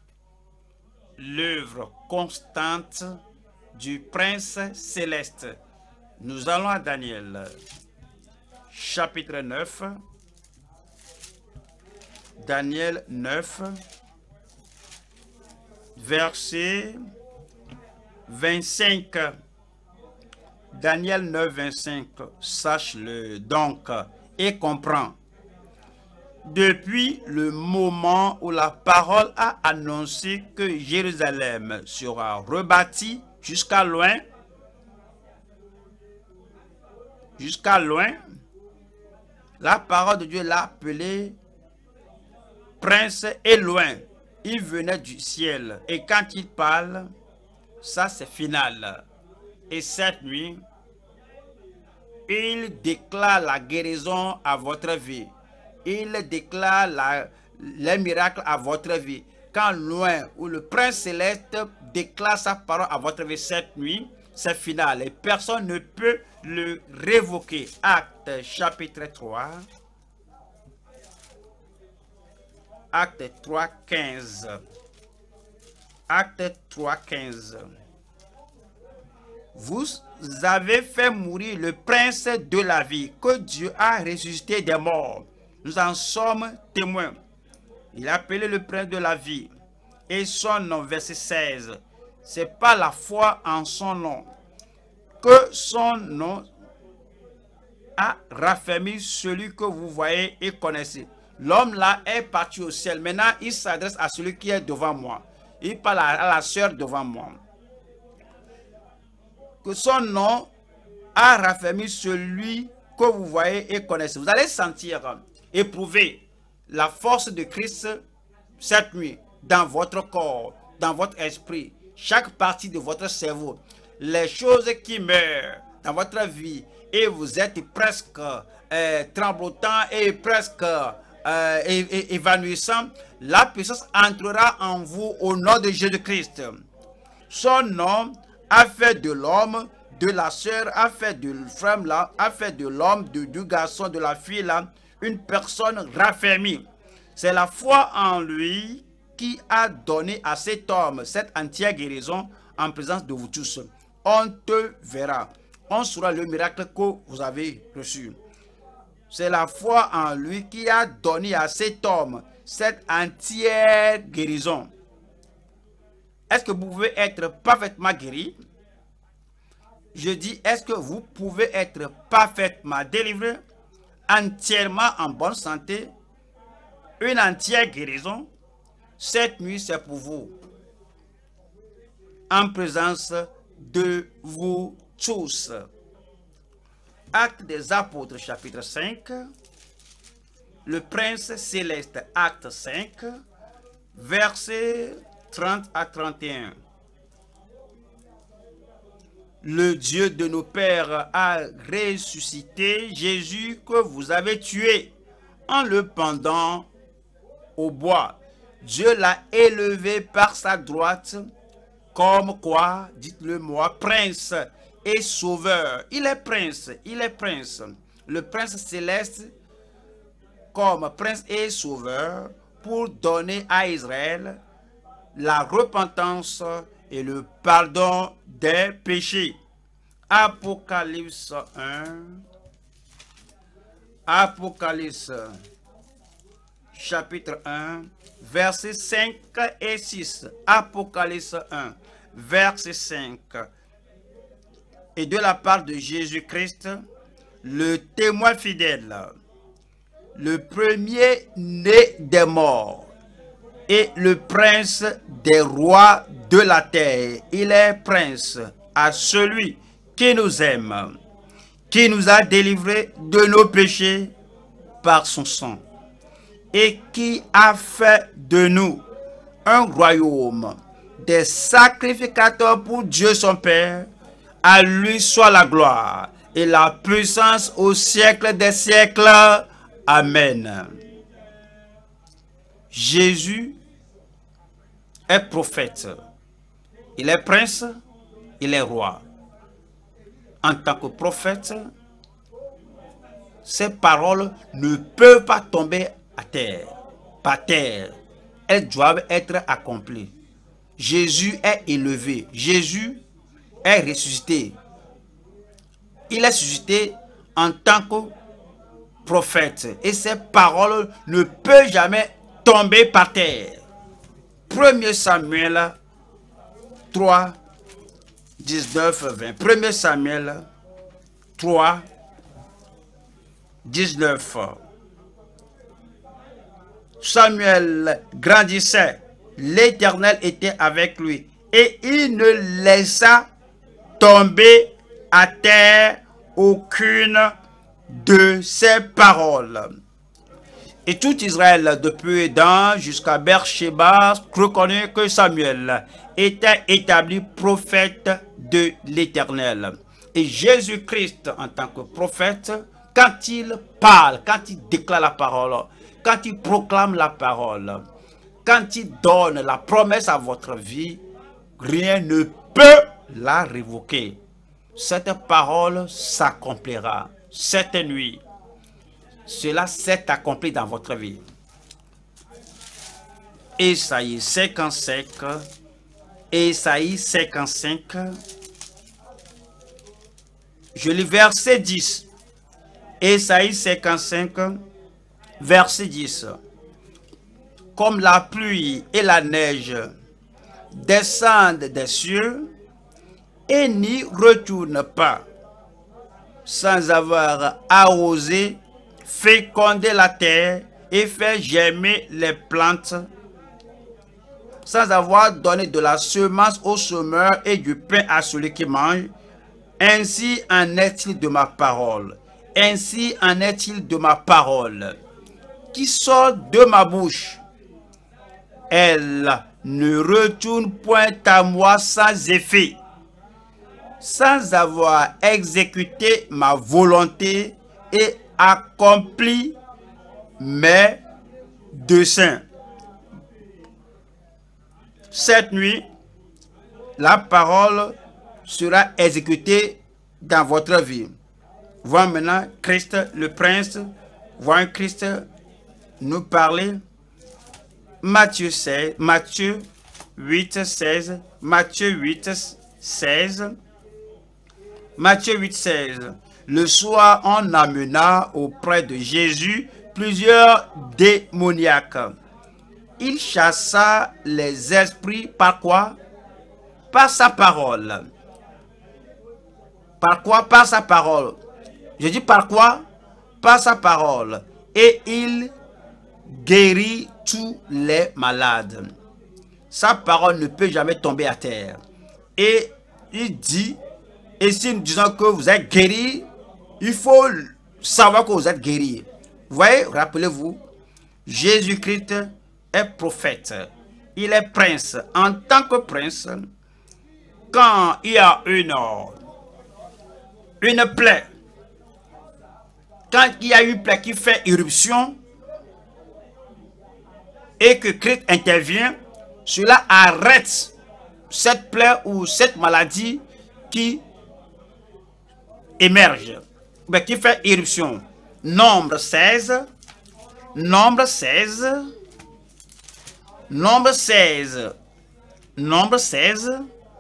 L'œuvre constante du Prince céleste. Nous allons à Daniel, chapitre 9. Daniel 9, verset 25. Daniel 9, 25. Sache-le donc et comprends. Depuis le moment où la parole a annoncé que Jérusalem sera rebâtie jusqu'à loin, la parole de Dieu l'a appelée prince est loin. Il venait du ciel. Et quand il parle, ça c'est final. Et cette nuit, il déclare la guérison à votre vie. Il déclare les miracles à votre vie. Quand loin, où le prince céleste déclare sa parole à votre vie cette nuit, c'est final. Et personne ne peut le révoquer. Acte chapitre 3. Acte 3, 15. Acte 3, 15. Vous avez fait mourir le prince de la vie, que Dieu a ressuscité des morts. Nous en sommes témoins. Il a appelé le prince de la vie. Et son nom, verset 16. C'est pas la foi en son nom que son nom a raffermi celui que vous voyez et connaissez. L'homme là est parti au ciel. Maintenant, il s'adresse à celui qui est devant moi. Il parle à la sœur devant moi. Que son nom a raffermi celui que vous voyez et connaissez. Vous allez sentir, éprouver la force de Christ cette nuit dans votre corps, dans votre esprit, chaque partie de votre cerveau. Les choses qui meurent dans votre vie et vous êtes presque tremblotant et presque évanouissant, la puissance entrera en vous au nom de Jésus-Christ. Son nom a fait de l'homme, de la sœur, a fait de femme là, a fait de l'homme, du garçon, de la fille là, une personne raffermie. C'est la foi en lui qui a donné à cet homme cette entière guérison en présence de vous tous. On te verra. On saura le miracle que vous avez reçu. C'est la foi en lui qui a donné à cet homme cette entière guérison. Est-ce que vous pouvez être parfaitement guéri? Je dis, est-ce que vous pouvez être parfaitement délivré, entièrement en bonne santé, une entière guérison? Cette nuit, c'est pour vous. En présence de vous tous. Acte des Apôtres, chapitre 5. Le prince céleste, acte 5, versets 30 à 31. Le Dieu de nos pères a ressuscité Jésus que vous avez tué en le pendant au bois. Dieu l'a élevé par sa droite, comme quoi, dites-le moi, prince et sauveur. Il est prince, il est prince. Le prince céleste comme prince et sauveur pour donner à Israël la repentance et le pardon des péchés. Apocalypse 1. Apocalypse chapitre 1, versets 5 et 6. Apocalypse 1, verset 5. Et de la part de Jésus-Christ, le témoin fidèle, le premier-né des morts et le prince des rois de la terre. Il est prince à celui qui nous aime, qui nous a délivrés de nos péchés par son sang et qui a fait de nous un royaume, des sacrificateurs pour Dieu son Père. À lui soit la gloire et la puissance au siècle des siècles. Amen. Jésus est prophète. Il est prince, il est roi. En tant que prophète, ces paroles ne peuvent pas tomber à terre, par terre. Elles doivent être accomplies. Jésus est élevé. Jésus est ressuscité. Il est ressuscité en tant que prophète. Et ces paroles ne peuvent jamais tomber par terre. 1 Samuel 3, 19, 20. 1 Samuel 3, 19. Samuel grandissait, l'Éternel était avec lui, et il ne laissa tomber à terre aucune de ses paroles. Et tout Israël, depuis Dan jusqu'à Beersheba, reconnaît que Samuel était établi prophète de l'Éternel. Et Jésus-Christ, en tant que prophète, quand il parle, quand il déclare la parole, quand il proclame la parole, quand il donne la promesse à votre vie, rien ne peut la révoquer. Cette parole s'accomplira cette nuit. Cela s'est accompli dans votre vie. Ésaïe 55, Ésaïe 55, je lis verset 10. Ésaïe 55, verset 10. Comme la pluie et la neige descendent des cieux et n'y retournent pas, sans avoir arrosé, fécondé la terre et fait germer les plantes, sans avoir donné de la semence au semeur et du pain à celui qui mange, ainsi en est-il de ma parole. Ainsi en est-il de ma parole qui sort de ma bouche. Elle ne retourne point à moi sans effet, sans avoir exécuté ma volonté et accompli mes desseins. Cette nuit, la parole sera exécutée dans votre vie. Voyons maintenant Christ, le prince, voyons Christ nous parler. Matthieu 8, 16. Matthieu 8, 16. Matthieu 8, 16. Le soir, on amena auprès de Jésus plusieurs démoniaques. Il chassa les esprits par quoi? Par sa parole. Par quoi? Par sa parole. Je dis par quoi? Par sa parole. Et il guérit tous les malades. Sa parole ne peut jamais tomber à terre. Et il dit, et si nous disons que vous êtes guéri, il faut savoir que vous êtes guéri. Vous voyez, rappelez-vous, Jésus-Christ est prophète. Il est prince. En tant que prince, quand il y a une plaie, quand il y a une plaie qui fait éruption et que Christ intervient, cela arrête cette plaie ou cette maladie qui émerge, mais qui fait éruption. Nombre 16, Nombre 16, Nombre 16, Nombre 16,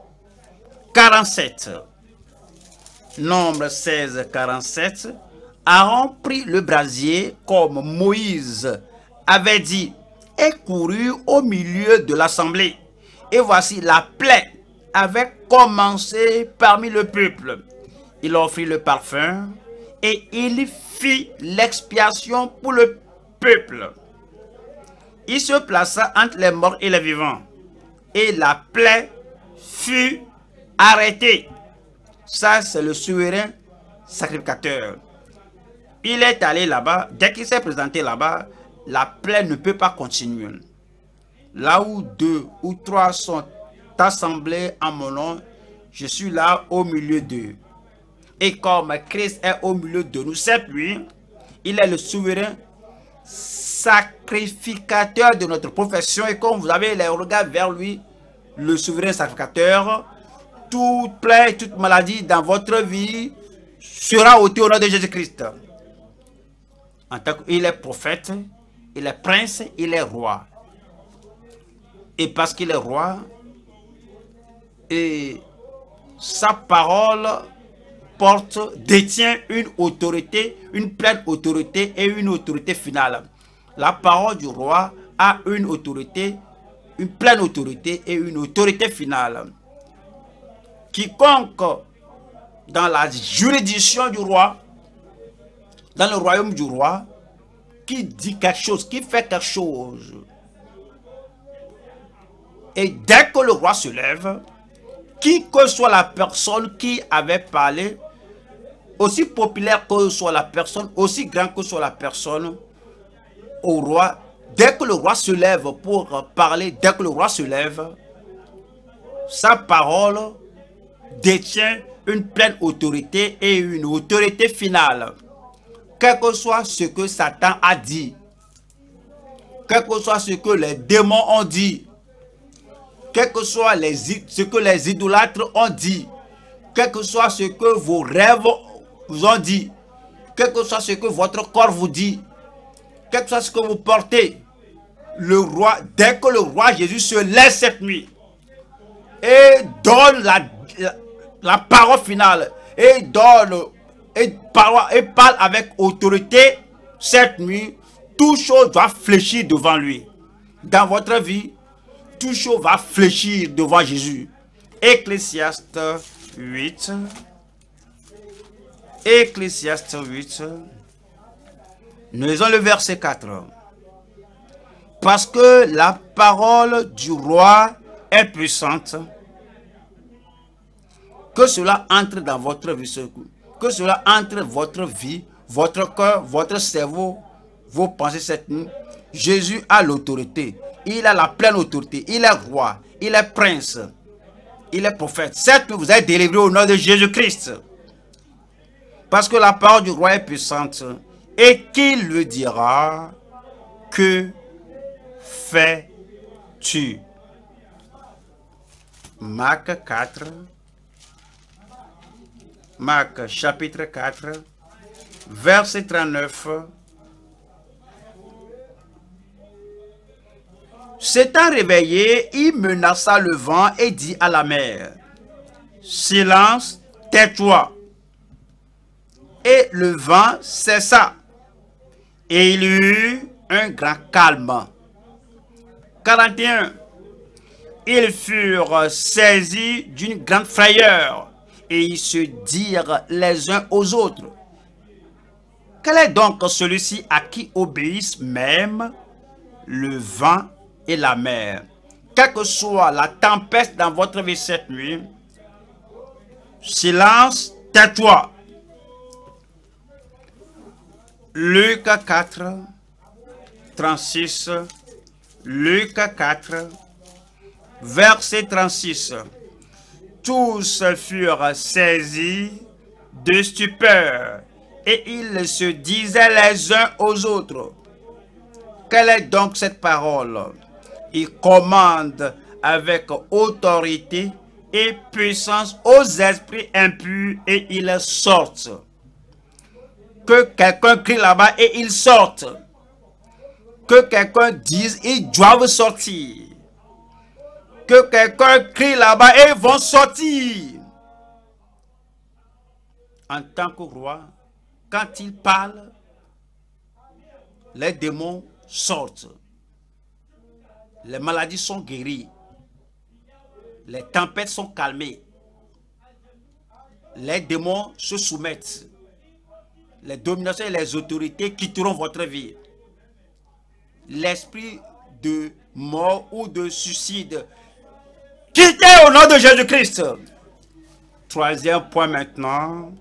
47. Nombre 16, 47. Aaron prit le brasier comme Moïse avait dit et courut au milieu de l'assemblée. Et voici la plaie avait commencé parmi le peuple. Il offrit le parfum et il fit l'expiation pour le peuple. Il se plaça entre les morts et les vivants. Et la plaie fut arrêtée. Ça, c'est le souverain sacrificateur. Il est allé là-bas. Dès qu'il s'est présenté là-bas, la plaie ne peut pas continuer. Là où 2 ou 3 sont assemblés en mon nom, je suis là au milieu d'eux. Et comme Christ est au milieu de nous cette nuit, il est le souverain sacrificateur de notre profession. Et comme vous avez les regards vers lui, le souverain sacrificateur, toute plaie, toute maladie dans votre vie sera ôtée au nom de Jésus-Christ. En tant qu'il est prophète, il est prince, il est roi. Et parce qu'il est roi, et sa parole détient une autorité, une pleine autorité et une autorité finale. La parole du roi a une autorité, une pleine autorité et une autorité finale. Quiconque dans la juridiction du roi, dans le royaume du roi, qui dit quelque chose, qui fait quelque chose, et dès que le roi se lève, qui que soit la personne qui avait parlé, aussi populaire que soit la personne, aussi grand que soit la personne, au roi, dès que le roi se lève pour parler, dès que le roi se lève, sa parole détient une pleine autorité et une autorité finale. Quel que soit ce que Satan a dit, quel que soit ce que les démons ont dit, quel que soit ce que les idolâtres ont dit, quel que soit ce que vos rêves vous ont dit, quel que soit ce que votre corps vous dit, quel que soit ce que vous portez, le roi, dès que le roi Jésus se lève cette nuit et donne la parole finale et parle avec autorité, cette nuit, toute chose va fléchir devant lui. Dans votre vie, toute chose va fléchir devant Jésus. Ecclésiaste 8. Ecclésiaste 8. Nous lisons le verset 4. Parce que la parole du roi est puissante, que cela entre dans votre vie, que cela entre votre vie, votre cœur, votre cerveau, vos pensées cette nuit. Jésus a l'autorité, il a la pleine autorité, il est roi, il est prince, il est prophète. Cette nuit, vous êtes délivré au nom de Jésus-Christ. Parce que la parole du roi est puissante, et qu'il lui dira, que fais-tu? Marc 4, Marc chapitre 4, verset 39. S'étant réveillé, il menaça le vent et dit à la mer, silence, tais-toi. Et le vent cessa, et il y eut un grand calme. 41. Ils furent saisis d'une grande frayeur, et ils se dirent les uns aux autres, quel est donc celui-ci à qui obéissent même le vent et la mer? Quelle que soit la tempête dans votre vie cette nuit, silence, tais-toi. Luc 4, 36. Luc 4, verset 36. Tous furent saisis de stupeur, et ils se disaient les uns aux autres, quelle est donc cette parole? Il commande avec autorité et puissance aux esprits impurs et ils sortent. Que quelqu'un crie là-bas et ils sortent. Que quelqu'un dise ils doivent sortir. Que quelqu'un crie là-bas et ils vont sortir. En tant que roi, quand il parle, les démons sortent. Les maladies sont guéries. Les tempêtes sont calmées. Les démons se soumettent. Les dominations et les autorités quitteront votre vie. L'esprit de mort ou de suicide, quittez au nom de Jésus-Christ. Troisième point maintenant.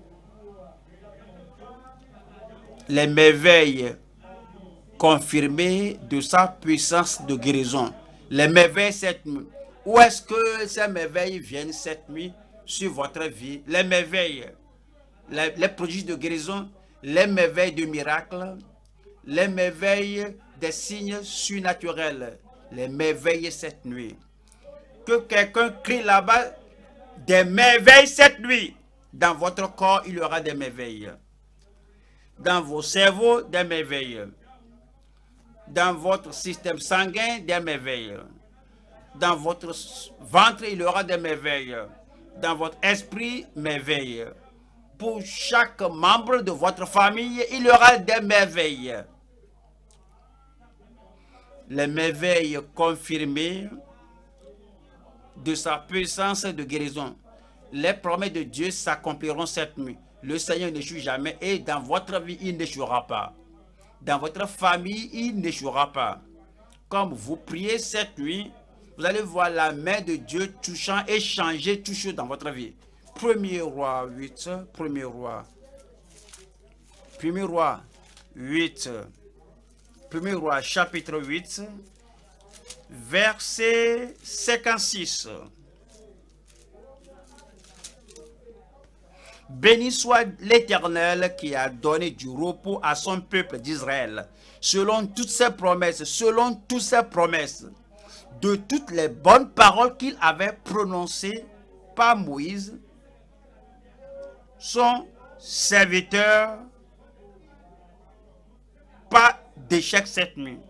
Les merveilles confirmées de sa puissance de guérison. Les merveilles cette nuit. Où est-ce que ces merveilles viennent cette nuit sur votre vie? Les merveilles, les prodiges de guérison, les merveilles de miracles, les merveilles des signes surnaturels, les merveilles cette nuit. Que quelqu'un crie là-bas des merveilles cette nuit. Dans votre corps, il y aura des merveilles. Dans vos cerveaux, des merveilles. Dans votre système sanguin, des merveilles. Dans votre ventre, il y aura des merveilles. Dans votre esprit, merveilles. Pour chaque membre de votre famille, il y aura des merveilles. Les merveilles confirmées de sa puissance de guérison. Les promesses de Dieu s'accompliront cette nuit. Le Seigneur n'échoue jamais et dans votre vie, il n'échouera pas. Dans votre famille, il n'échouera pas. Comme vous priez cette nuit, vous allez voir la main de Dieu touchant et changer tout chose dans votre vie. Premier roi 8, premier roi 8, 1er Roi chapitre 8, verset 56. Béni soit l'Éternel qui a donné du repos à son peuple d'Israël, selon toutes ses promesses, de toutes les bonnes paroles qu'il avait prononcées par Moïse, son serviteur. Pas d'échec cette nuit,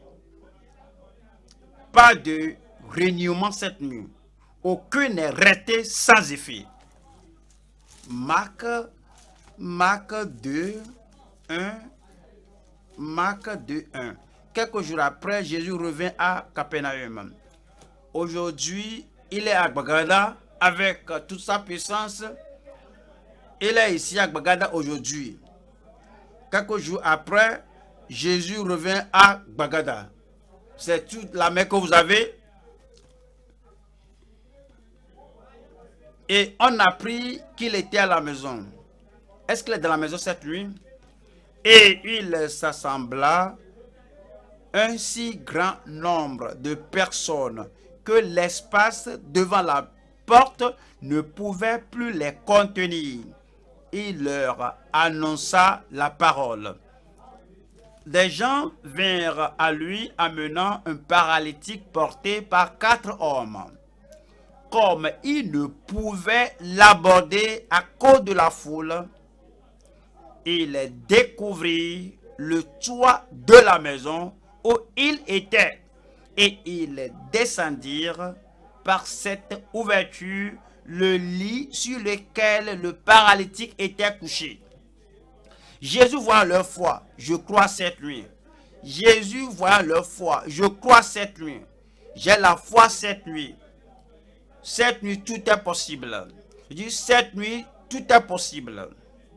pas de reniement cette nuit, aucun n'est resté sans effet. Marc 2, 1. Quelques jours après, Jésus revient à Capernaum. Aujourd'hui, il est à Gbagada avec toute sa puissance. Il est ici à Gbagada aujourd'hui. Quelques jours après, Jésus revient à Gbagada. C'est toute la mer que vous avez. Et on a appris qu'il était à la maison. Est-ce qu'il est dans la maison cette nuit? Et il s'assembla un si grand nombre de personnes que l'espace devant la porte ne pouvait plus les contenir. Il leur annonça la parole. Des gens vinrent à lui amenant un paralytique porté par 4 hommes. Comme il ne pouvait l'aborder à cause de la foule, il découvrit le toit de la maison où il était et ils descendirent par cette ouverture le lit sur lequel le paralytique était couché. Jésus voit leur foi, je crois cette nuit. Jésus voit leur foi, je crois cette nuit. J'ai la foi cette nuit. Cette nuit, tout est possible. Je dis, cette nuit, tout est possible.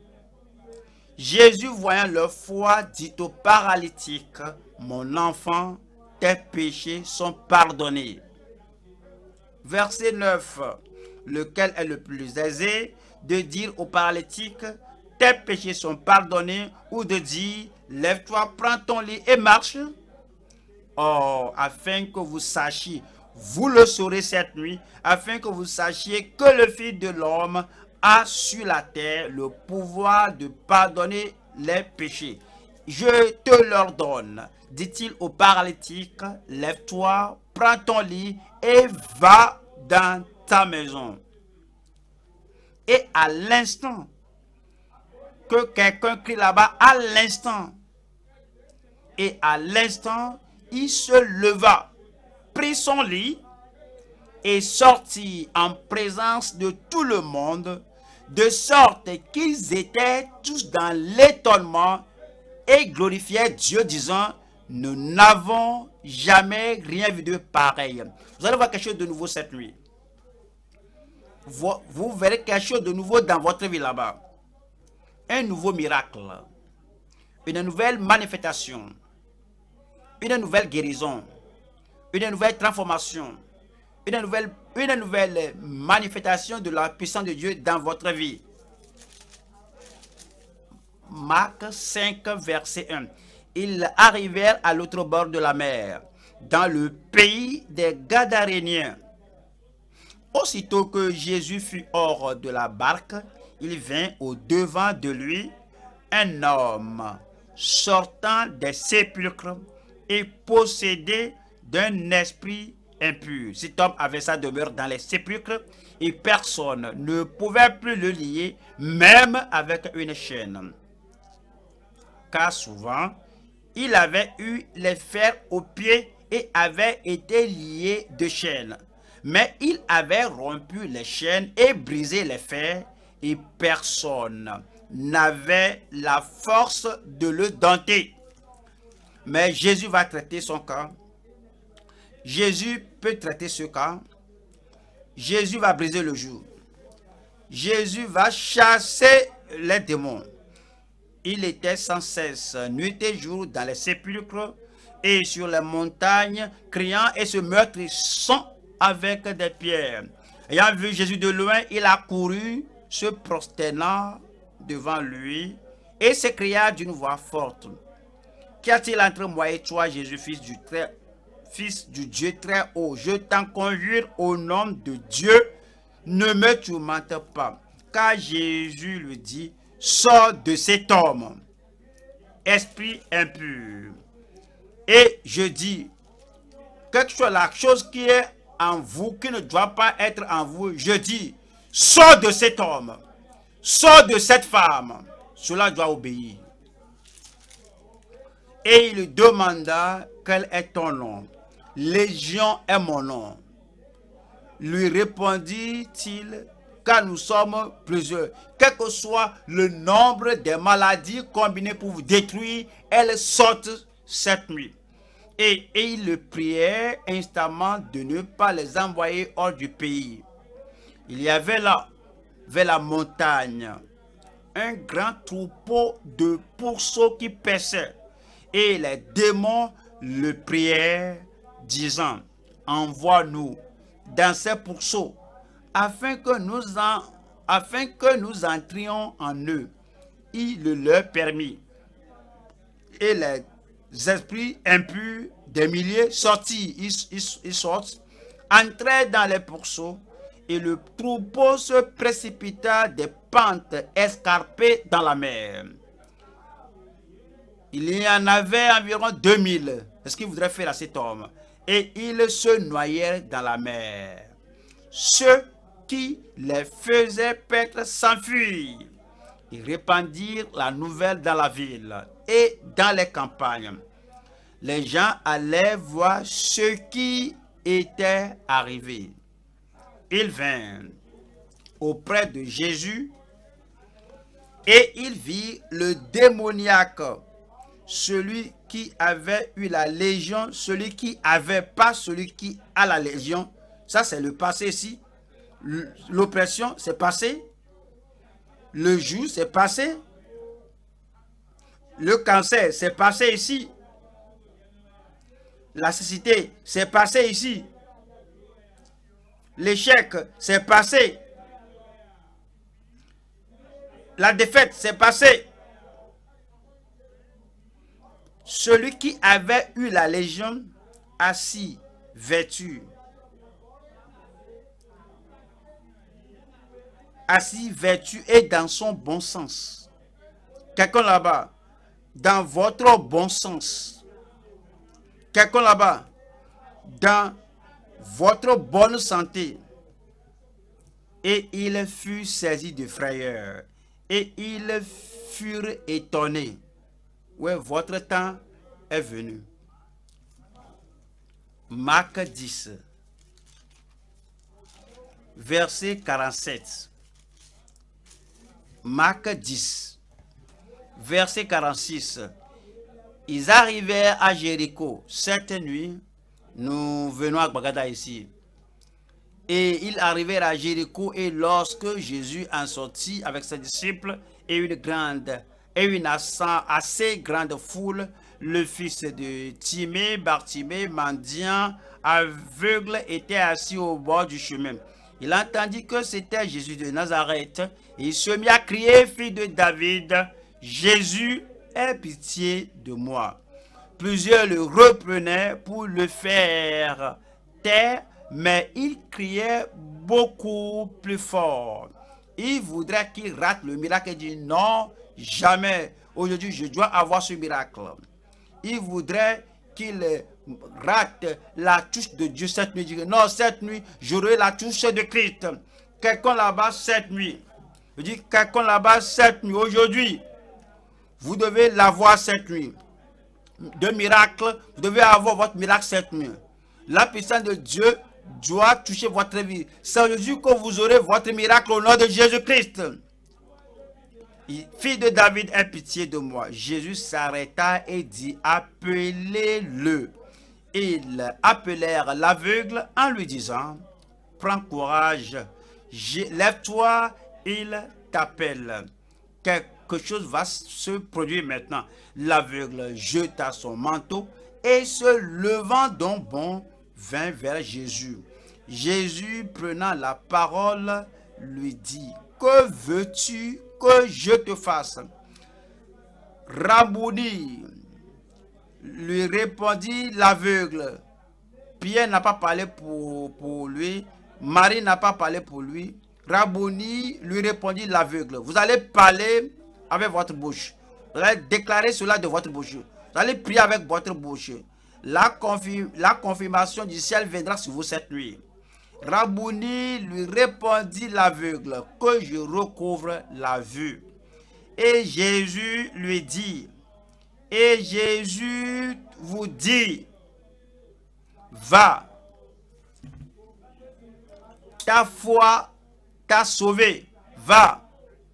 Jésus voyant leur foi dit au paralytique, mon enfant, tes péchés sont pardonnés. Verset 9, lequel est le plus aisé de dire au paralytique, tes péchés sont pardonnés, ou de dire, lève-toi, prends ton lit et marche. Oh, afin que vous sachiez, vous le saurez cette nuit, afin que vous sachiez que le Fils de l'homme a sur la terre le pouvoir de pardonner les péchés. Je te l'ordonne, dit-il au paralytique, lève-toi, prends ton lit et va dans ta maison. Et à l'instant que quelqu'un crie là-bas, à l'instant, et à l'instant, il se leva, prit son lit et sortit en présence de tout le monde, de sorte qu'ils étaient tous dans l'étonnement et glorifiaient Dieu, disant, nous n'avons jamais rien vu de pareil. Vous allez voir quelque chose de nouveau cette nuit. Vous verrez quelque chose de nouveau dans votre vie là-bas. Un nouveau miracle, une nouvelle manifestation, une nouvelle guérison, une nouvelle transformation, une nouvelle manifestation de la puissance de Dieu dans votre vie. Marc 5, verset 1. Ils arrivèrent à l'autre bord de la mer, dans le pays des Gadaréniens. Aussitôt que Jésus fut hors de la barque, il vint au-devant de lui un homme sortant des sépulcres et possédé d'un esprit impur. Cet homme avait sa demeure dans les sépulcres et personne ne pouvait plus le lier, même avec une chaîne. Car souvent, il avait eu les fers aux pieds et avait été lié de chaînes. Mais il avait rompu les chaînes et brisé les fers, et personne n'avait la force de le dompter. Mais Jésus va traiter son cas. Jésus peut traiter ce cas. Jésus va briser le joug. Jésus va chasser les démons. Il était sans cesse, nuit et jour, dans les sépulcres et sur les montagnes, criant et se meurtrissant avec des pierres. Ayant vu Jésus de loin, il a couru, se prosternant devant lui et s'écria d'une voix forte, Qu'y a-t-il entre moi et toi, Jésus, fils du Dieu très haut? Je t'en conjure au nom de Dieu, ne me tourmente pas. Car Jésus lui dit, sors de cet homme, esprit impur. Et je dis, quelque chose, la chose qui est en vous, qui ne doit pas être en vous, je dis, sors de cet homme, sors de cette femme. Cela doit obéir. Et il demanda, quel est ton nom? Légion est mon nom. Lui répondit-il, car nous sommes plusieurs. Quel que soit le nombre des maladies combinées pour vous détruire, elles sortent cette nuit. Et il le priait instamment de ne pas les envoyer hors du pays. Il y avait là, vers la montagne, un grand troupeau de pourceaux qui paissaient. Et les démons le prièrent, disant, envoie-nous dans ces pourceaux, afin que nous entrions en eux. Il le leur permit. Et les esprits impurs des milliers sortis, ils sortent, entrèrent dans les pourceaux, et le troupeau se précipita des pentes escarpées dans la mer. Il y en avait environ 2000. Est-ce qu'il voudrait faire à cet homme? Et ils se noyèrent dans la mer. Ceux qui les faisaient paître s'enfuirent. Ils répandirent la nouvelle dans la ville et dans les campagnes. Les gens allaient voir ce qui était arrivé. Ils vinrent auprès de Jésus et ils virent le démoniaque, celui qui avait eu la légion, celui qui avait pas, celui qui a la légion. Ça, c'est le passé ici. L'oppression, c'est passé. Le joug, c'est passé. Le cancer, c'est passé ici. La cécité, c'est passé ici. L'échec, c'est passé. La défaite, c'est passé. Celui qui avait eu la légion, assis, vêtu. Assis, vêtu et dans son bon sens. Quelqu'un là-bas, dans votre bon sens. Quelqu'un là-bas, dans votre bonne santé. Et il fut saisi de frayeur. Et ils furent étonnés. Ouais, votre temps est venu. Marc 10, verset 47. Marc 10, verset 46. Ils arrivèrent à Jéricho cette nuit. Nous venons à Bagdad ici. Et ils arrivèrent à Jéricho, et lorsque Jésus en sortit avec ses disciples et une assez grande foule, le fils de Timée, Bartimée, mendiant, aveugle, était assis au bord du chemin. Il entendit que c'était Jésus de Nazareth, et il se mit à crier, fille de David, Jésus, aie pitié de moi. Plusieurs le reprenaient pour le faire taire, mais il criait beaucoup plus fort. Il voudrait qu'il rate le miracle et dit non, jamais. Aujourd'hui, je dois avoir ce miracle. Il voudrait qu'il rate la touche de Dieu cette nuit. Il dit non, cette nuit, j'aurai la touche de Christ. Quelqu'un là-bas cette nuit. Je dis quelqu'un là-bas cette nuit. Aujourd'hui, vous devez l'avoir cette nuit. De miracle, vous devez avoir votre miracle cette nuit. La puissance de Dieu doit toucher votre vie. C'est aujourd'hui que vous aurez votre miracle au nom de Jésus-Christ. Fille de David, aie pitié de moi. Jésus s'arrêta et dit, appelez-le. Ils appelèrent l'aveugle en lui disant, prends courage, lève-toi, il t'appelle. Quelque chose va se produire maintenant. L'aveugle jeta son manteau et se levant d'un bond, vint vers Jésus. Jésus, prenant la parole, lui dit, que veux-tu que je te fasse? Rabouni, lui répondit l'aveugle. Pierre n'a pas parlé pour lui. Marie n'a pas parlé pour lui. Rabboni lui répondit l'aveugle. Vous allez parler avec votre bouche. Vous allez déclarer cela de votre bouche. Vous allez prier avec votre bouche. La confirmation du ciel viendra sur vous cette nuit. Rabboni lui répondit l'aveugle, que je recouvre la vue. Et Jésus lui dit, et Jésus vous dit, va, ta foi t'a sauvé, va.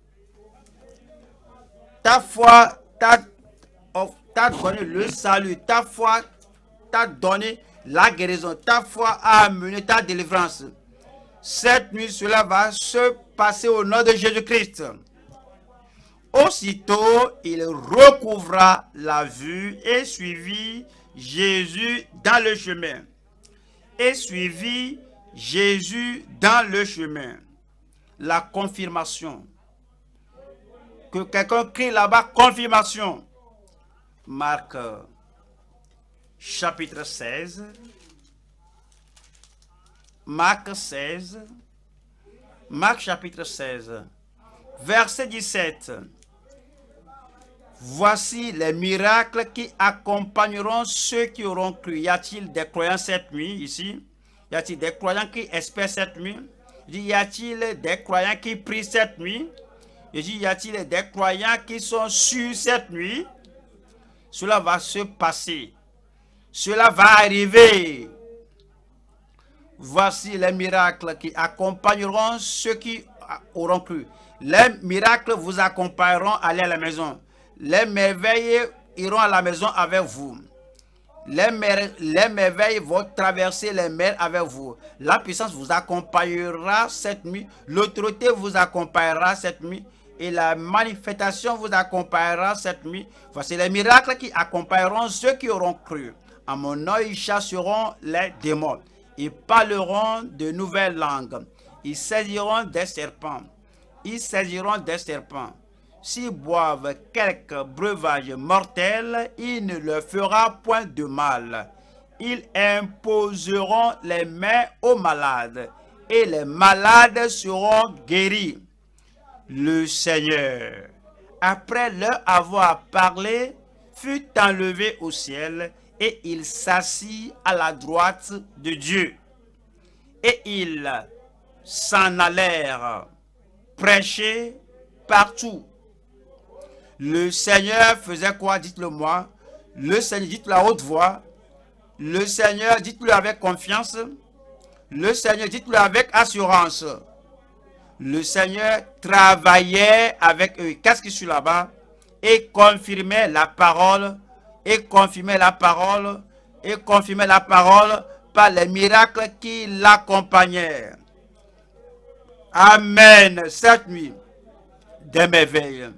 Ta foi t'a donné le salut, ta foi t'a donné la guérison, ta foi a amené ta délivrance. Cette nuit, cela va se passer au nom de Jésus-Christ. Aussitôt, il recouvra la vue et suivit Jésus dans le chemin. Et suivit Jésus dans le chemin. La confirmation. Que quelqu'un crie là-bas, confirmation. Marc chapitre 16. Marc 16. Marc chapitre 16. Verset 17. Voici les miracles qui accompagneront ceux qui auront cru. Y a-t-il des croyants cette nuit ici? Y a-t-il des croyants qui espèrent cette nuit? Y a-t-il des croyants qui prient cette nuit? Y a-t-il des croyants qui sont sûrs cette nuit? Cela va se passer. Cela va arriver. Voici les miracles qui accompagneront ceux qui auront cru. Les miracles vous accompagneront à aller à la maison. Les merveilles iront à la maison avec vous. Les merveilles vont traverser les mers avec vous. La puissance vous accompagnera cette nuit. L'autorité vous accompagnera cette nuit. Et la manifestation vous accompagnera cette nuit. Voici les miracles qui accompagneront ceux qui auront cru. À mon nom, ils chasseront les démons. Ils parleront de nouvelles langues. Ils saisiront des serpents. Ils saisiront des serpents. S'ils boivent quelque breuvage mortel, il ne leur fera point de mal. Ils imposeront les mains aux malades, et les malades seront guéris. Le Seigneur, après leur avoir parlé, fut enlevé au ciel, et il s'assit à la droite de Dieu. Et ils s'en allèrent prêcher partout. Le Seigneur faisait quoi? Dites-le moi. Le Seigneur, dites-le à haute voix. Le Seigneur, dites-le avec confiance. Le Seigneur, dites-le avec assurance. Le Seigneur travaillait avec eux. Qu'est-ce qui suit là-bas? Et confirmait la parole. Et confirmait la parole. Et confirmait la parole par les miracles qui l'accompagnaient. Amen. Cette nuit, des merveilles.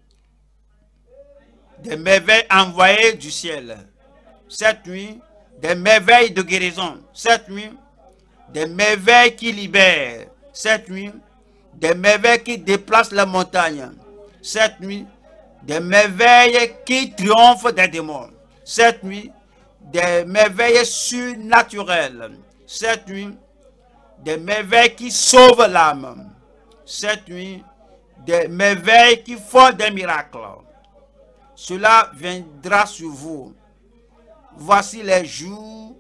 Des merveilles envoyées du ciel. Cette nuit, des merveilles de guérison. Cette nuit, des merveilles qui libèrent. Cette nuit, des merveilles qui déplacent la montagne. Cette nuit, des merveilles qui triomphent des démons. Cette nuit, des merveilles surnaturelles. Cette nuit, des merveilles qui sauvent l'âme. Cette nuit, des merveilles qui font des miracles. Cela viendra sur vous. Voici les jours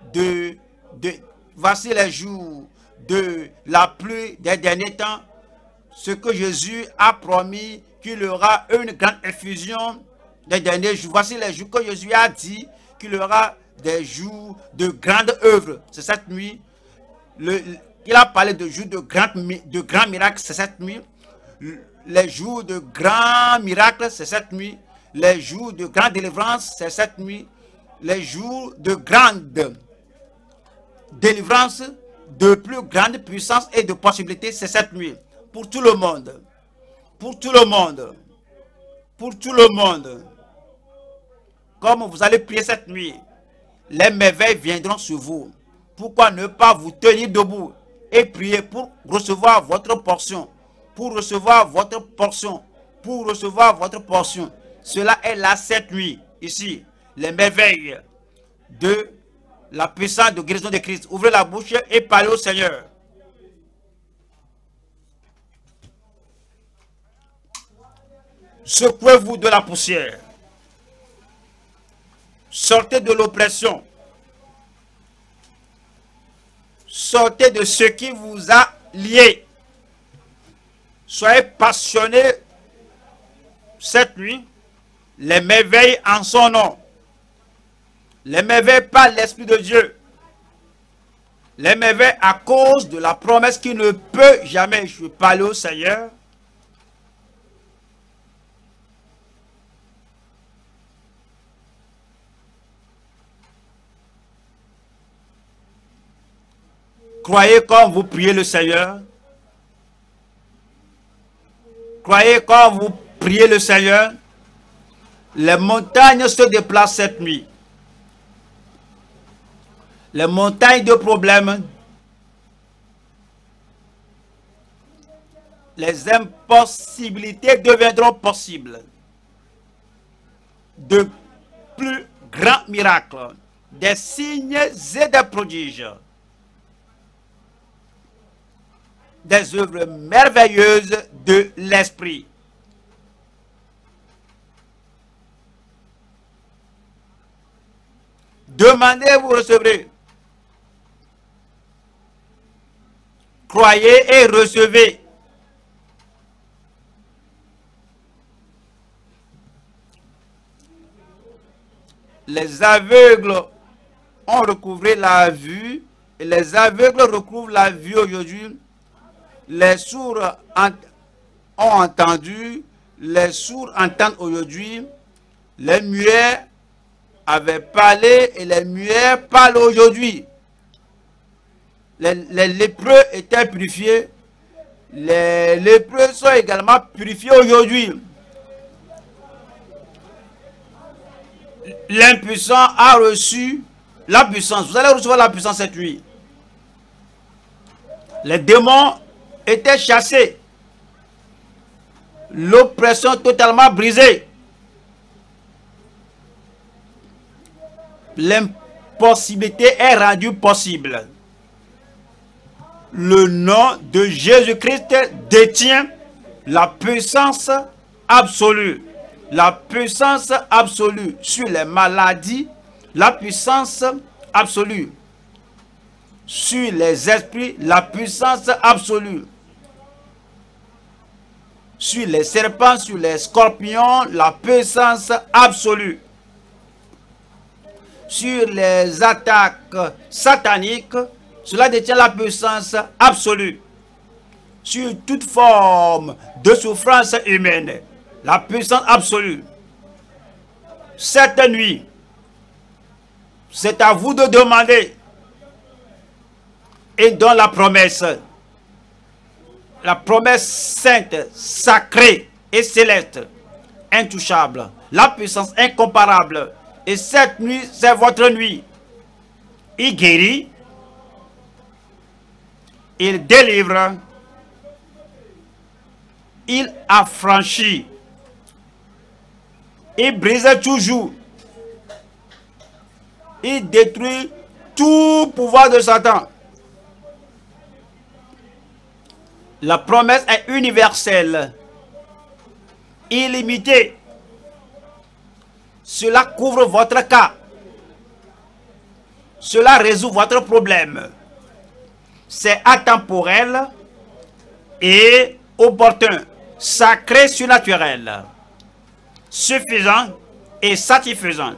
voici les jours de la pluie des derniers temps. Ce que Jésus a promis qu'il y aura une grande effusion des derniers jours. Voici les jours que Jésus a dit qu'il y aura des jours de grandes œuvres. C'est cette nuit. Il a parlé de jours de grands miracles. C'est cette nuit. Les jours de grands miracles, c'est cette nuit. Les jours de grande délivrance, c'est cette nuit. Les jours de grande délivrance, de plus grande puissance et de possibilités, c'est cette nuit. Pour tout le monde. Pour tout le monde. Pour tout le monde. Comme vous allez prier cette nuit, les merveilles viendront sur vous. Pourquoi ne pas vous tenir debout et prier pour recevoir votre portion? Pour recevoir votre portion. Pour recevoir votre portion. Cela est là cette nuit, ici. les merveilles de la puissance de guérison de Christ. Ouvrez la bouche et parlez au Seigneur. Secouez-vous de la poussière. Sortez de l'oppression. Sortez de ce qui vous a lié. Soyez passionnés cette nuit. Les merveilles en son nom. Les merveilles par l'Esprit de Dieu. Les merveilles à cause de la promesse qui ne peut jamais échouer. Parlez au Seigneur. Croyez quand vous priez le Seigneur. Croyez quand vous priez le Seigneur. Les montagnes se déplacent cette nuit. Les montagnes de problèmes. Les impossibilités deviendront possibles. De plus grands miracles. Des signes et des prodiges. Des œuvres merveilleuses de l'Esprit. Demandez, vous recevrez. Croyez et recevez. Les aveugles ont recouvré la vue et les aveugles recouvrent la vue aujourd'hui. Les sourds ont entendu, les sourds entendent aujourd'hui, les muets avaient parlé et les muets parlent aujourd'hui. Les lépreux étaient purifiés, les lépreux sont également purifiés aujourd'hui. L'impuissant a reçu la puissance. Vous allez recevoir la puissance cette nuit. Les démons étaient chassés. L'oppression totalement brisée. L'impossibilité est rendue possible. Le nom de Jésus-Christ détient la puissance absolue. La puissance absolue sur les maladies. La puissance absolue sur les esprits. La puissance absolue sur les serpents, sur les scorpions, la puissance absolue. Sur les attaques sataniques, cela détient la puissance absolue. Sur toute forme de souffrance humaine, la puissance absolue. Cette nuit, c'est à vous de demander et dans la promesse sainte, sacrée et céleste, intouchable, la puissance incomparable. Et cette nuit, c'est votre nuit. Il guérit, il délivre, il affranchit, il brise toujours, il détruit tout pouvoir de Satan. La promesse est universelle, illimitée. Cela couvre votre cas. Cela résout votre problème. C'est atemporel et opportun, sacré, surnaturel, suffisant et satisfaisant.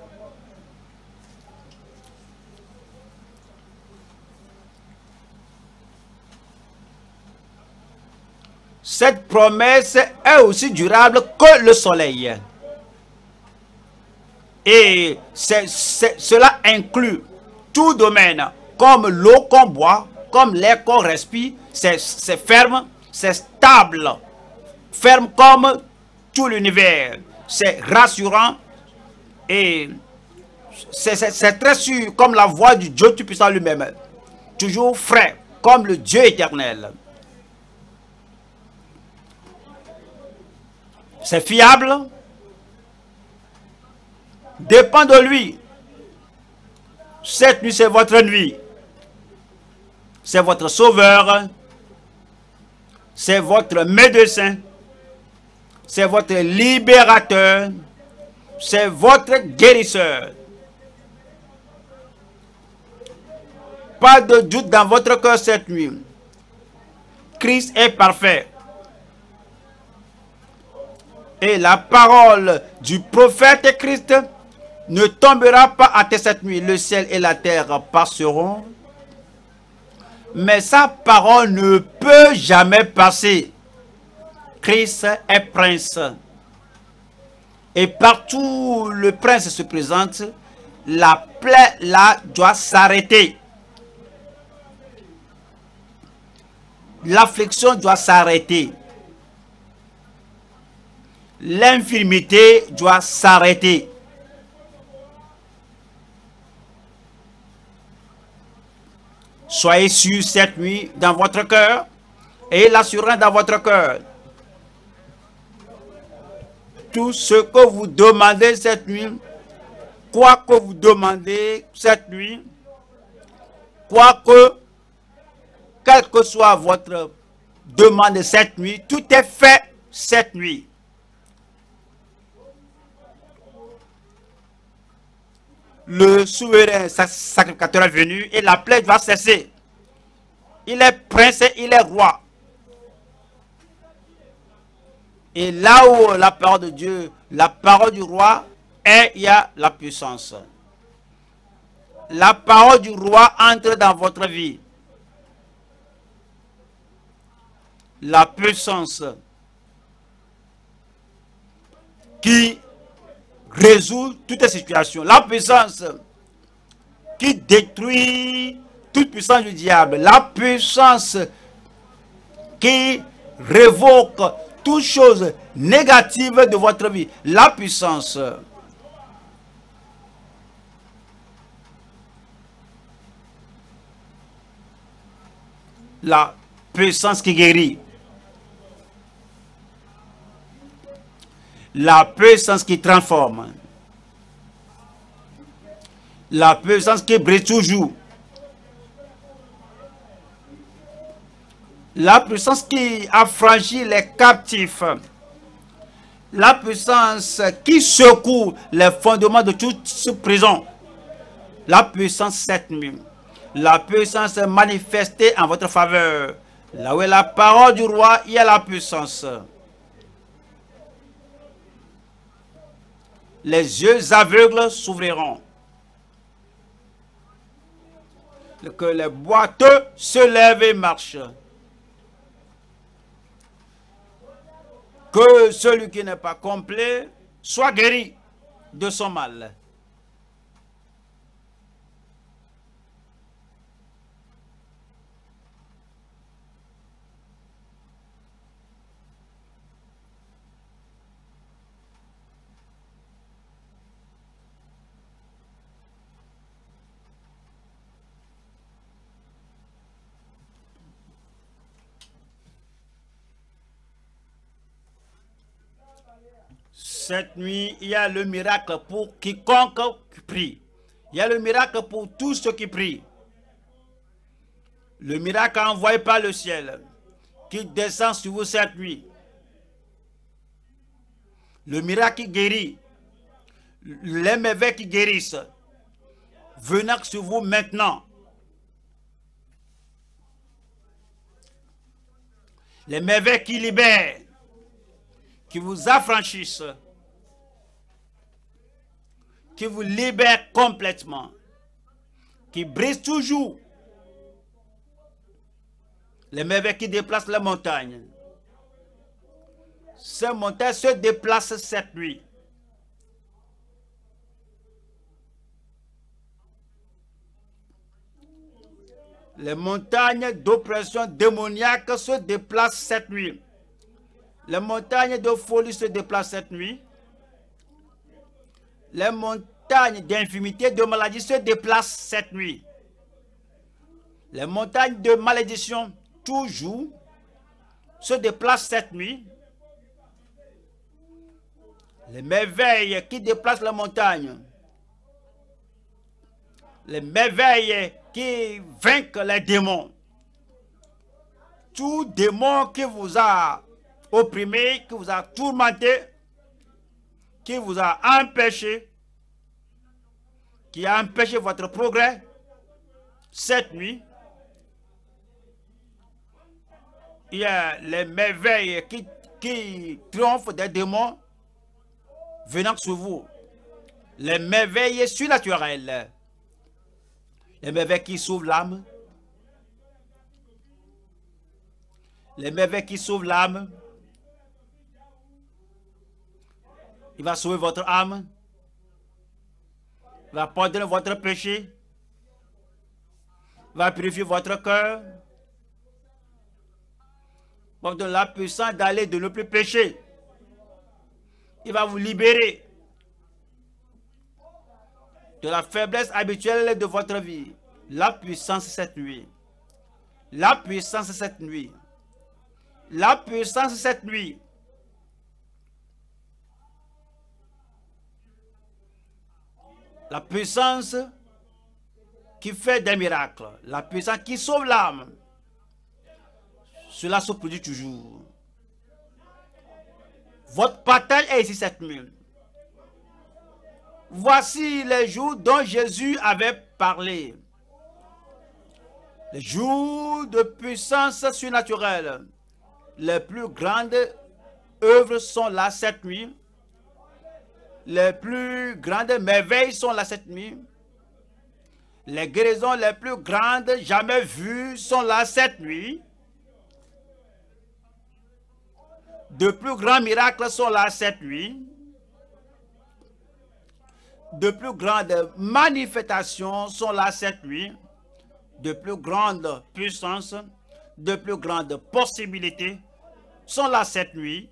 Cette promesse est aussi durable que le soleil. Et cela inclut tout domaine, comme l'eau qu'on boit, comme l'air qu'on respire. C'est ferme, c'est stable, ferme comme tout l'univers. C'est rassurant et c'est très sûr comme la voix du Dieu Tout-Puissant lui-même. Toujours frais, comme le Dieu éternel. C'est fiable. dépend de lui. Cette nuit, c'est votre nuit. C'est votre sauveur. C'est votre médecin. C'est votre libérateur. C'est votre guérisseur. Pas de doute dans votre cœur cette nuit. Christ est parfait. Et la parole du prophète Christ ne tombera pas à terre cette nuit. Le ciel et la terre passeront, mais sa parole ne peut jamais passer. Christ est prince. Et partout où le prince se présente, la plaie là doit s'arrêter. L'affliction doit s'arrêter. L'infirmité doit s'arrêter. Soyez sûrs cette nuit dans votre cœur et l'assurance dans votre cœur. Tout ce que vous demandez cette nuit, quoi que vous demandez cette nuit, quelle que soit votre demande cette nuit, tout est fait cette nuit. Le souverain sacrificateur est venu et la plaie va cesser. Il est prince et il est roi. Et là où la parole de Dieu, la parole du roi est, il y a la puissance. La parole du roi entre dans votre vie. La puissance qui résout toutes les situations. La puissance qui détruit toute puissance du diable. La puissance qui révoque toute chose négative de votre vie. La puissance. La puissance qui guérit. La puissance qui transforme. La puissance qui brille toujours. La puissance qui affranchit les captifs. La puissance qui secoue les fondements de toute prison. La puissance cette nuit. La puissance manifestée en votre faveur. Là où est la parole du roi, il y a la puissance. Les yeux aveugles s'ouvriront. Que les boiteux se lèvent et marchent. Que celui qui n'est pas complet soit guéri de son mal. Cette nuit, il y a le miracle pour quiconque prie. Il y a le miracle pour tous ceux qui prient. Le miracle envoyé par le ciel qui descend sur vous cette nuit. Le miracle qui guérit. Les merveilles qui guérissent. Venant sur vous maintenant. Les merveilles qui libèrent. Qui vous affranchissent. Qui vous libère complètement, qui brise toujours, les merveilles qui déplacent les montagnes. Ces montagnes se déplacent cette nuit. Les montagnes d'oppression démoniaque se déplacent cette nuit. Les montagnes de folie se déplacent cette nuit. Les montagnes d'infirmité, de maladie se déplacent cette nuit. Les montagnes de malédiction, toujours, se déplacent cette nuit. Les merveilles qui déplacent la montagne. Les merveilles qui vainquent les démons. Tout démon qui vous a opprimé, qui vous a tourmenté, qui vous a empêché, qui a empêché votre progrès, cette nuit, il y a les merveilles qui triomphent des démons venant sur vous. Les merveilles surnaturelles. Les merveilles qui sauvent l'âme. Les merveilles qui sauvent l'âme. Il va sauver votre âme. Il va pardonner votre péché. Il va purifier votre cœur. Il va vous donner la puissance d'aller de ne plus pécher. Il va vous libérer de la faiblesse habituelle de votre vie. La puissance cette nuit. La puissance cette nuit. La puissance cette nuit. La puissance qui fait des miracles. La puissance qui sauve l'âme. Cela se produit toujours. Votre partage est ici cette nuit. Voici les jours dont Jésus avait parlé. Les jours de puissance surnaturelle. Les plus grandes œuvres sont là cette nuit. Les plus grandes merveilles sont là cette nuit. Les guérisons les plus grandes jamais vues sont là cette nuit. De plus grands miracles sont là cette nuit. De plus grandes manifestations sont là cette nuit. De plus grandes puissances, de plus grandes possibilités sont là cette nuit.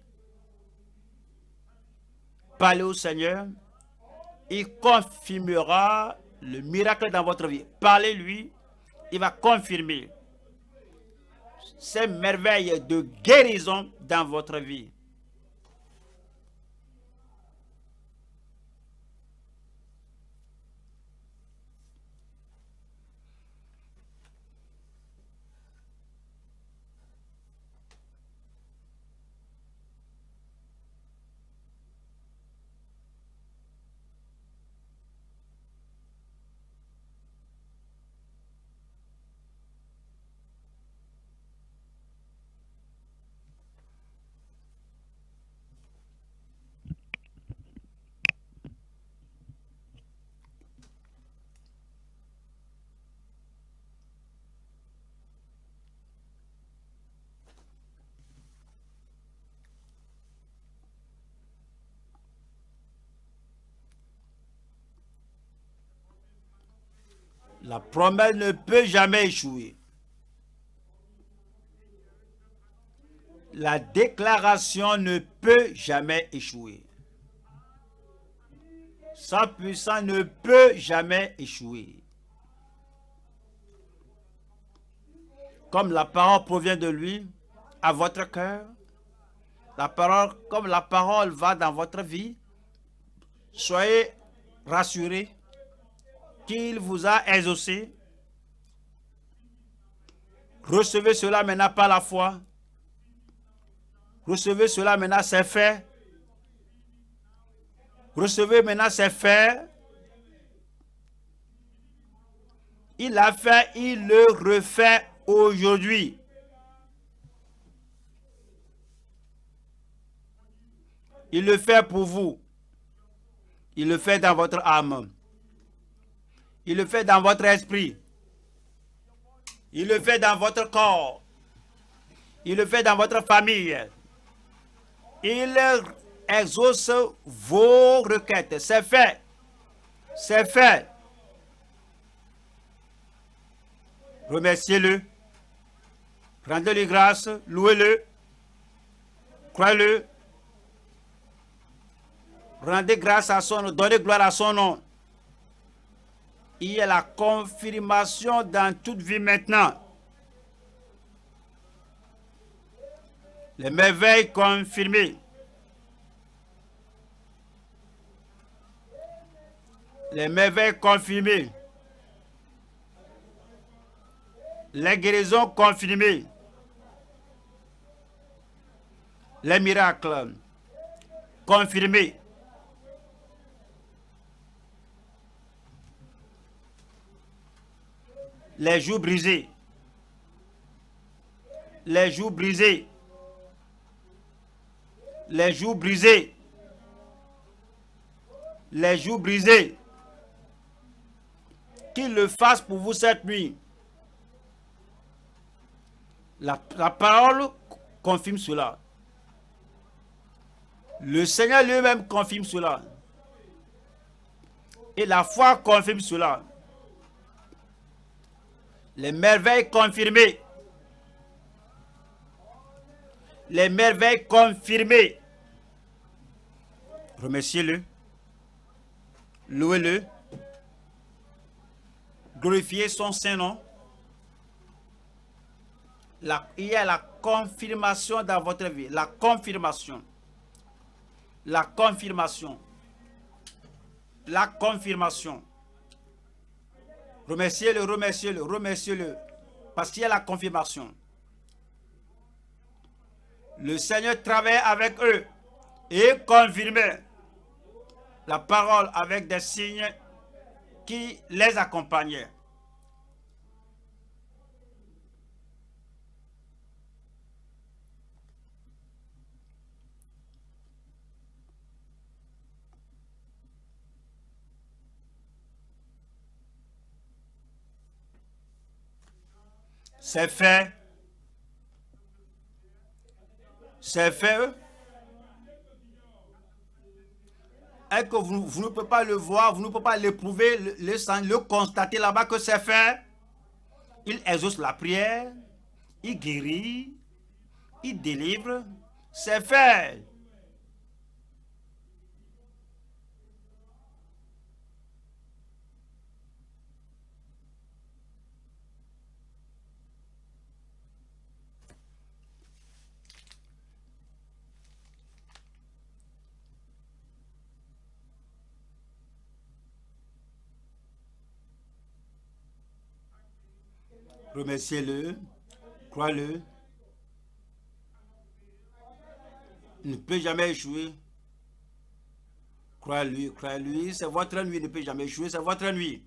Parlez au Seigneur. Il confirmera le miracle dans votre vie. Parlez-lui. Il va confirmer ces merveilles de guérison dans votre vie. La promesse ne peut jamais échouer. La déclaration ne peut jamais échouer. Sa puissance ne peut jamais échouer. Comme la parole provient de lui, à votre cœur, comme la parole va dans votre vie, soyez rassurés qu'il vous a exaucé. Recevez cela maintenant par la foi. Recevez cela maintenant, c'est fait. Recevez maintenant, c'est fait. Il l'a fait, il le refait aujourd'hui. Il le fait pour vous. Il le fait dans votre âme. Il le fait dans votre esprit. Il le fait dans votre corps. Il le fait dans votre famille. Il exauce vos requêtes. C'est fait. C'est fait. Remerciez-le. Rendez-lui grâce. Louez-le. Croyez-le. Rendez grâce à son nom. Donnez gloire à son nom. Il y a la confirmation dans toute vie maintenant. Les merveilles confirmées. Les merveilles confirmées. Les guérisons confirmées. Les miracles confirmés. Les joues brisées. Les joues brisées. Les joues brisées. Les joues brisées. Qu'il le fasse pour vous cette nuit. La parole confirme cela. Le Seigneur lui-même confirme cela. Et la foi confirme cela. Les merveilles confirmées. Les merveilles confirmées. Remerciez-le. Louez-le. Glorifiez son Saint-Nom. Il y a la confirmation dans votre vie. La confirmation. La confirmation. La confirmation. Remerciez-le, remerciez-le, remerciez-le. Parce qu'il y a la confirmation. Le Seigneur travaille avec eux et confirmait la parole avec des signes qui les accompagnaient. C'est fait. C'est fait. Et que vous ne pouvez pas le voir, vous ne pouvez pas l'éprouver, le constater là-bas que c'est fait. Il exauce la prière, il guérit, il délivre. C'est fait. Remerciez-le, croyez-le. Il ne peut jamais échouer. Croyez-lui, croyez-lui. C'est votre nuit, il ne peut jamais échouer, c'est votre nuit.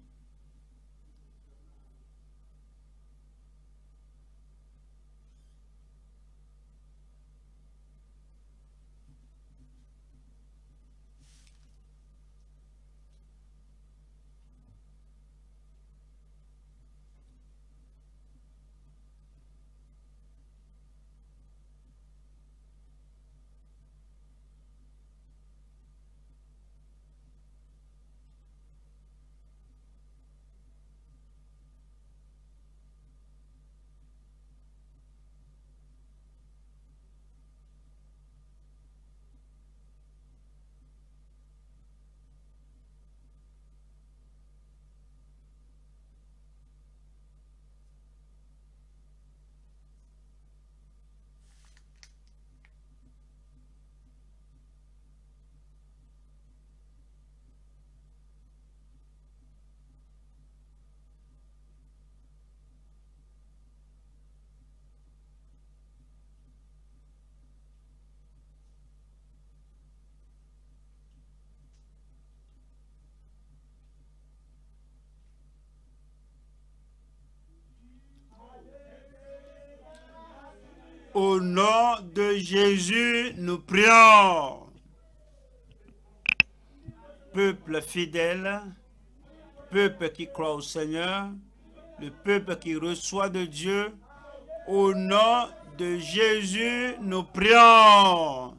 Au nom de Jésus, nous prions. Peuple fidèle, peuple qui croit au Seigneur, le peuple qui reçoit de Dieu, au nom de Jésus, nous prions.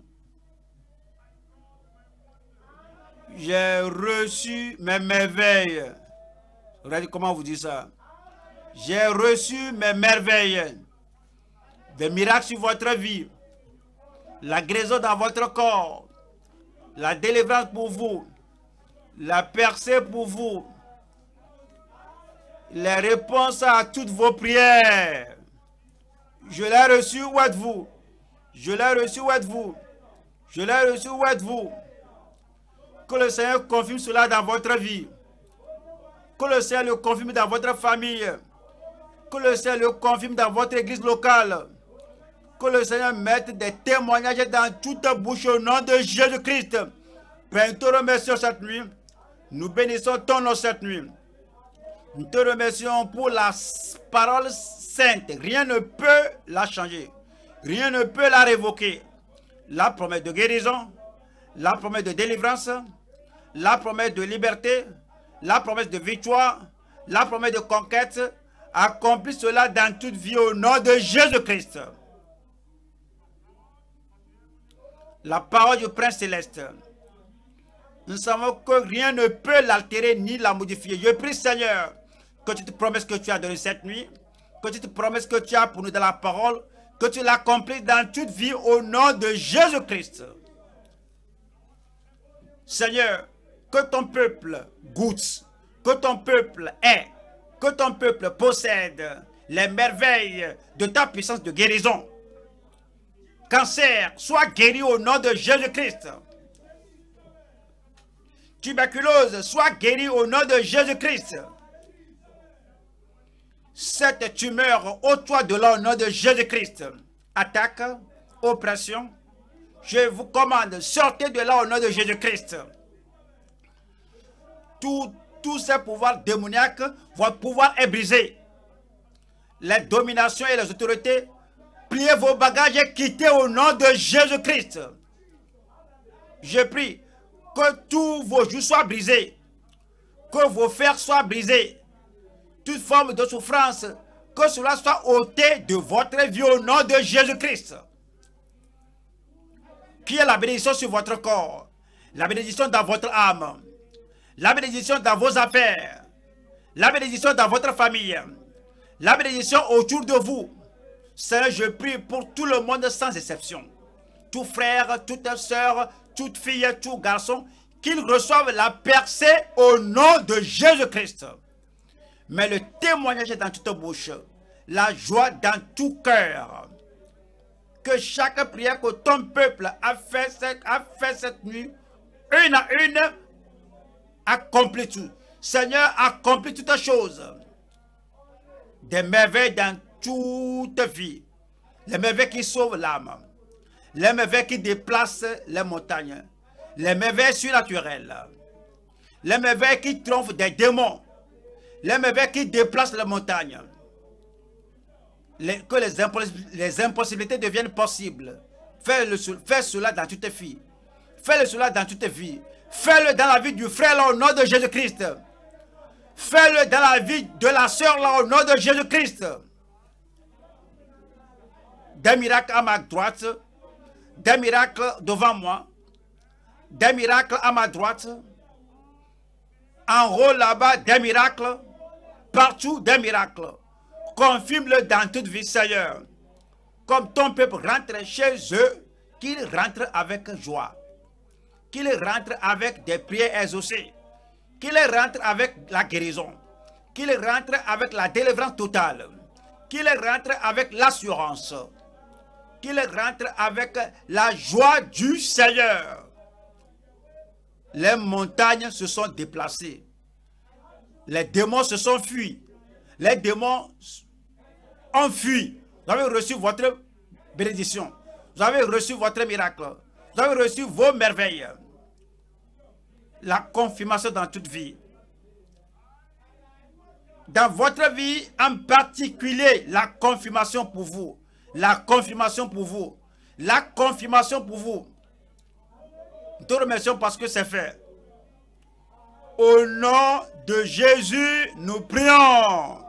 J'ai reçu mes merveilles. Regardez comment vous dites ça. J'ai reçu mes merveilles. Des miracles sur votre vie, la guérison dans votre corps, la délivrance pour vous, la percée pour vous, les réponses à toutes vos prières. Je l'ai reçu, où êtes-vous? Je l'ai reçu, où êtes-vous? Je l'ai reçu, où êtes-vous? Que le Seigneur confirme cela dans votre vie. Que le Seigneur le confirme dans votre famille. Que le Seigneur le confirme dans votre église locale. Que le Seigneur mette des témoignages dans toute bouche au nom de Jésus-Christ. Père, nous te remercions cette nuit. Nous bénissons ton nom cette nuit. Nous te remercions pour la parole sainte. Rien ne peut la changer. Rien ne peut la révoquer. La promesse de guérison, la promesse de délivrance, la promesse de liberté, la promesse de victoire, la promesse de conquête. Accomplis cela dans toute vie au nom de Jésus-Christ. La parole du Prince Céleste. Nous savons que rien ne peut l'altérer ni la modifier. Je prie, Seigneur, que tu te promesses que tu as donné cette nuit, que tu te promesses que tu as pour nous dans la parole, que tu l'accomplisses dans toute vie au nom de Jésus-Christ. Seigneur, que ton peuple goûte, que ton peuple ait, que ton peuple possède les merveilles de ta puissance de guérison. Cancer, sois guéri au nom de Jésus-Christ. Tuberculose, sois guéri au nom de Jésus-Christ. Cette tumeur, ôte-toi de là au nom de Jésus-Christ. Attaque, oppression, je vous commande, sortez de là au nom de Jésus-Christ. Tous ces pouvoirs démoniaques, votre pouvoir est brisé. Les dominations et les autorités, pliez vos bagages et quittez au nom de Jésus-Christ. Je prie que tous vos joues soient brisés, que vos fers soient brisés, toute forme de souffrance, que cela soit ôté de votre vie au nom de Jésus-Christ. Qui est la bénédiction sur votre corps, la bénédiction dans votre âme, la bénédiction dans vos affaires, la bénédiction dans votre famille, la bénédiction autour de vous. Seigneur, je prie pour tout le monde sans exception. Tout frère, toute sœur, toute fille, tout garçon, qu'ils reçoivent la percée au nom de Jésus-Christ. Mais le témoignage est dans toute bouche, la joie dans tout cœur. Que chaque prière que ton peuple a fait cette nuit, une à une, accomplit tout. Seigneur, accomplis toutes choses. Des merveilles dans toute vie. Les merveilles qui sauvent l'âme. Les merveilles qui déplacent les montagnes. Les merveilles surnaturelles. Les merveilles qui triomphent des démons. Les merveilles qui déplacent les montagnes. Que les impossibilités deviennent possibles. Fais cela dans toute vie. Fais-le cela dans toute vie. Fais-le dans la vie du frère là, au nom de Jésus-Christ. Fais-le dans la vie de la sœur là, au nom de Jésus-Christ. Des miracles à ma droite. Des miracles devant moi. Des miracles à ma droite. En haut là-bas, des miracles. Partout, des miracles. Confirme-le dans toute vie, Seigneur. Comme ton peuple rentre chez eux, qu'il rentre avec joie. Qu'il rentre avec des prières exaucées. Qu'il rentre avec la guérison. Qu'il rentre avec la délivrance totale. Qu'il rentre avec l'assurance. Qu'il rentre avec la joie du Seigneur. Les montagnes se sont déplacées. Les démons se sont fuis. Les démons ont fui. Vous avez reçu votre bénédiction. Vous avez reçu votre miracle. Vous avez reçu vos merveilles. La confirmation dans toute vie. Dans votre vie en particulier, la confirmation pour vous. La confirmation pour vous. La confirmation pour vous. Nous te remercions parce que c'est fait. Au nom de Jésus, nous prions.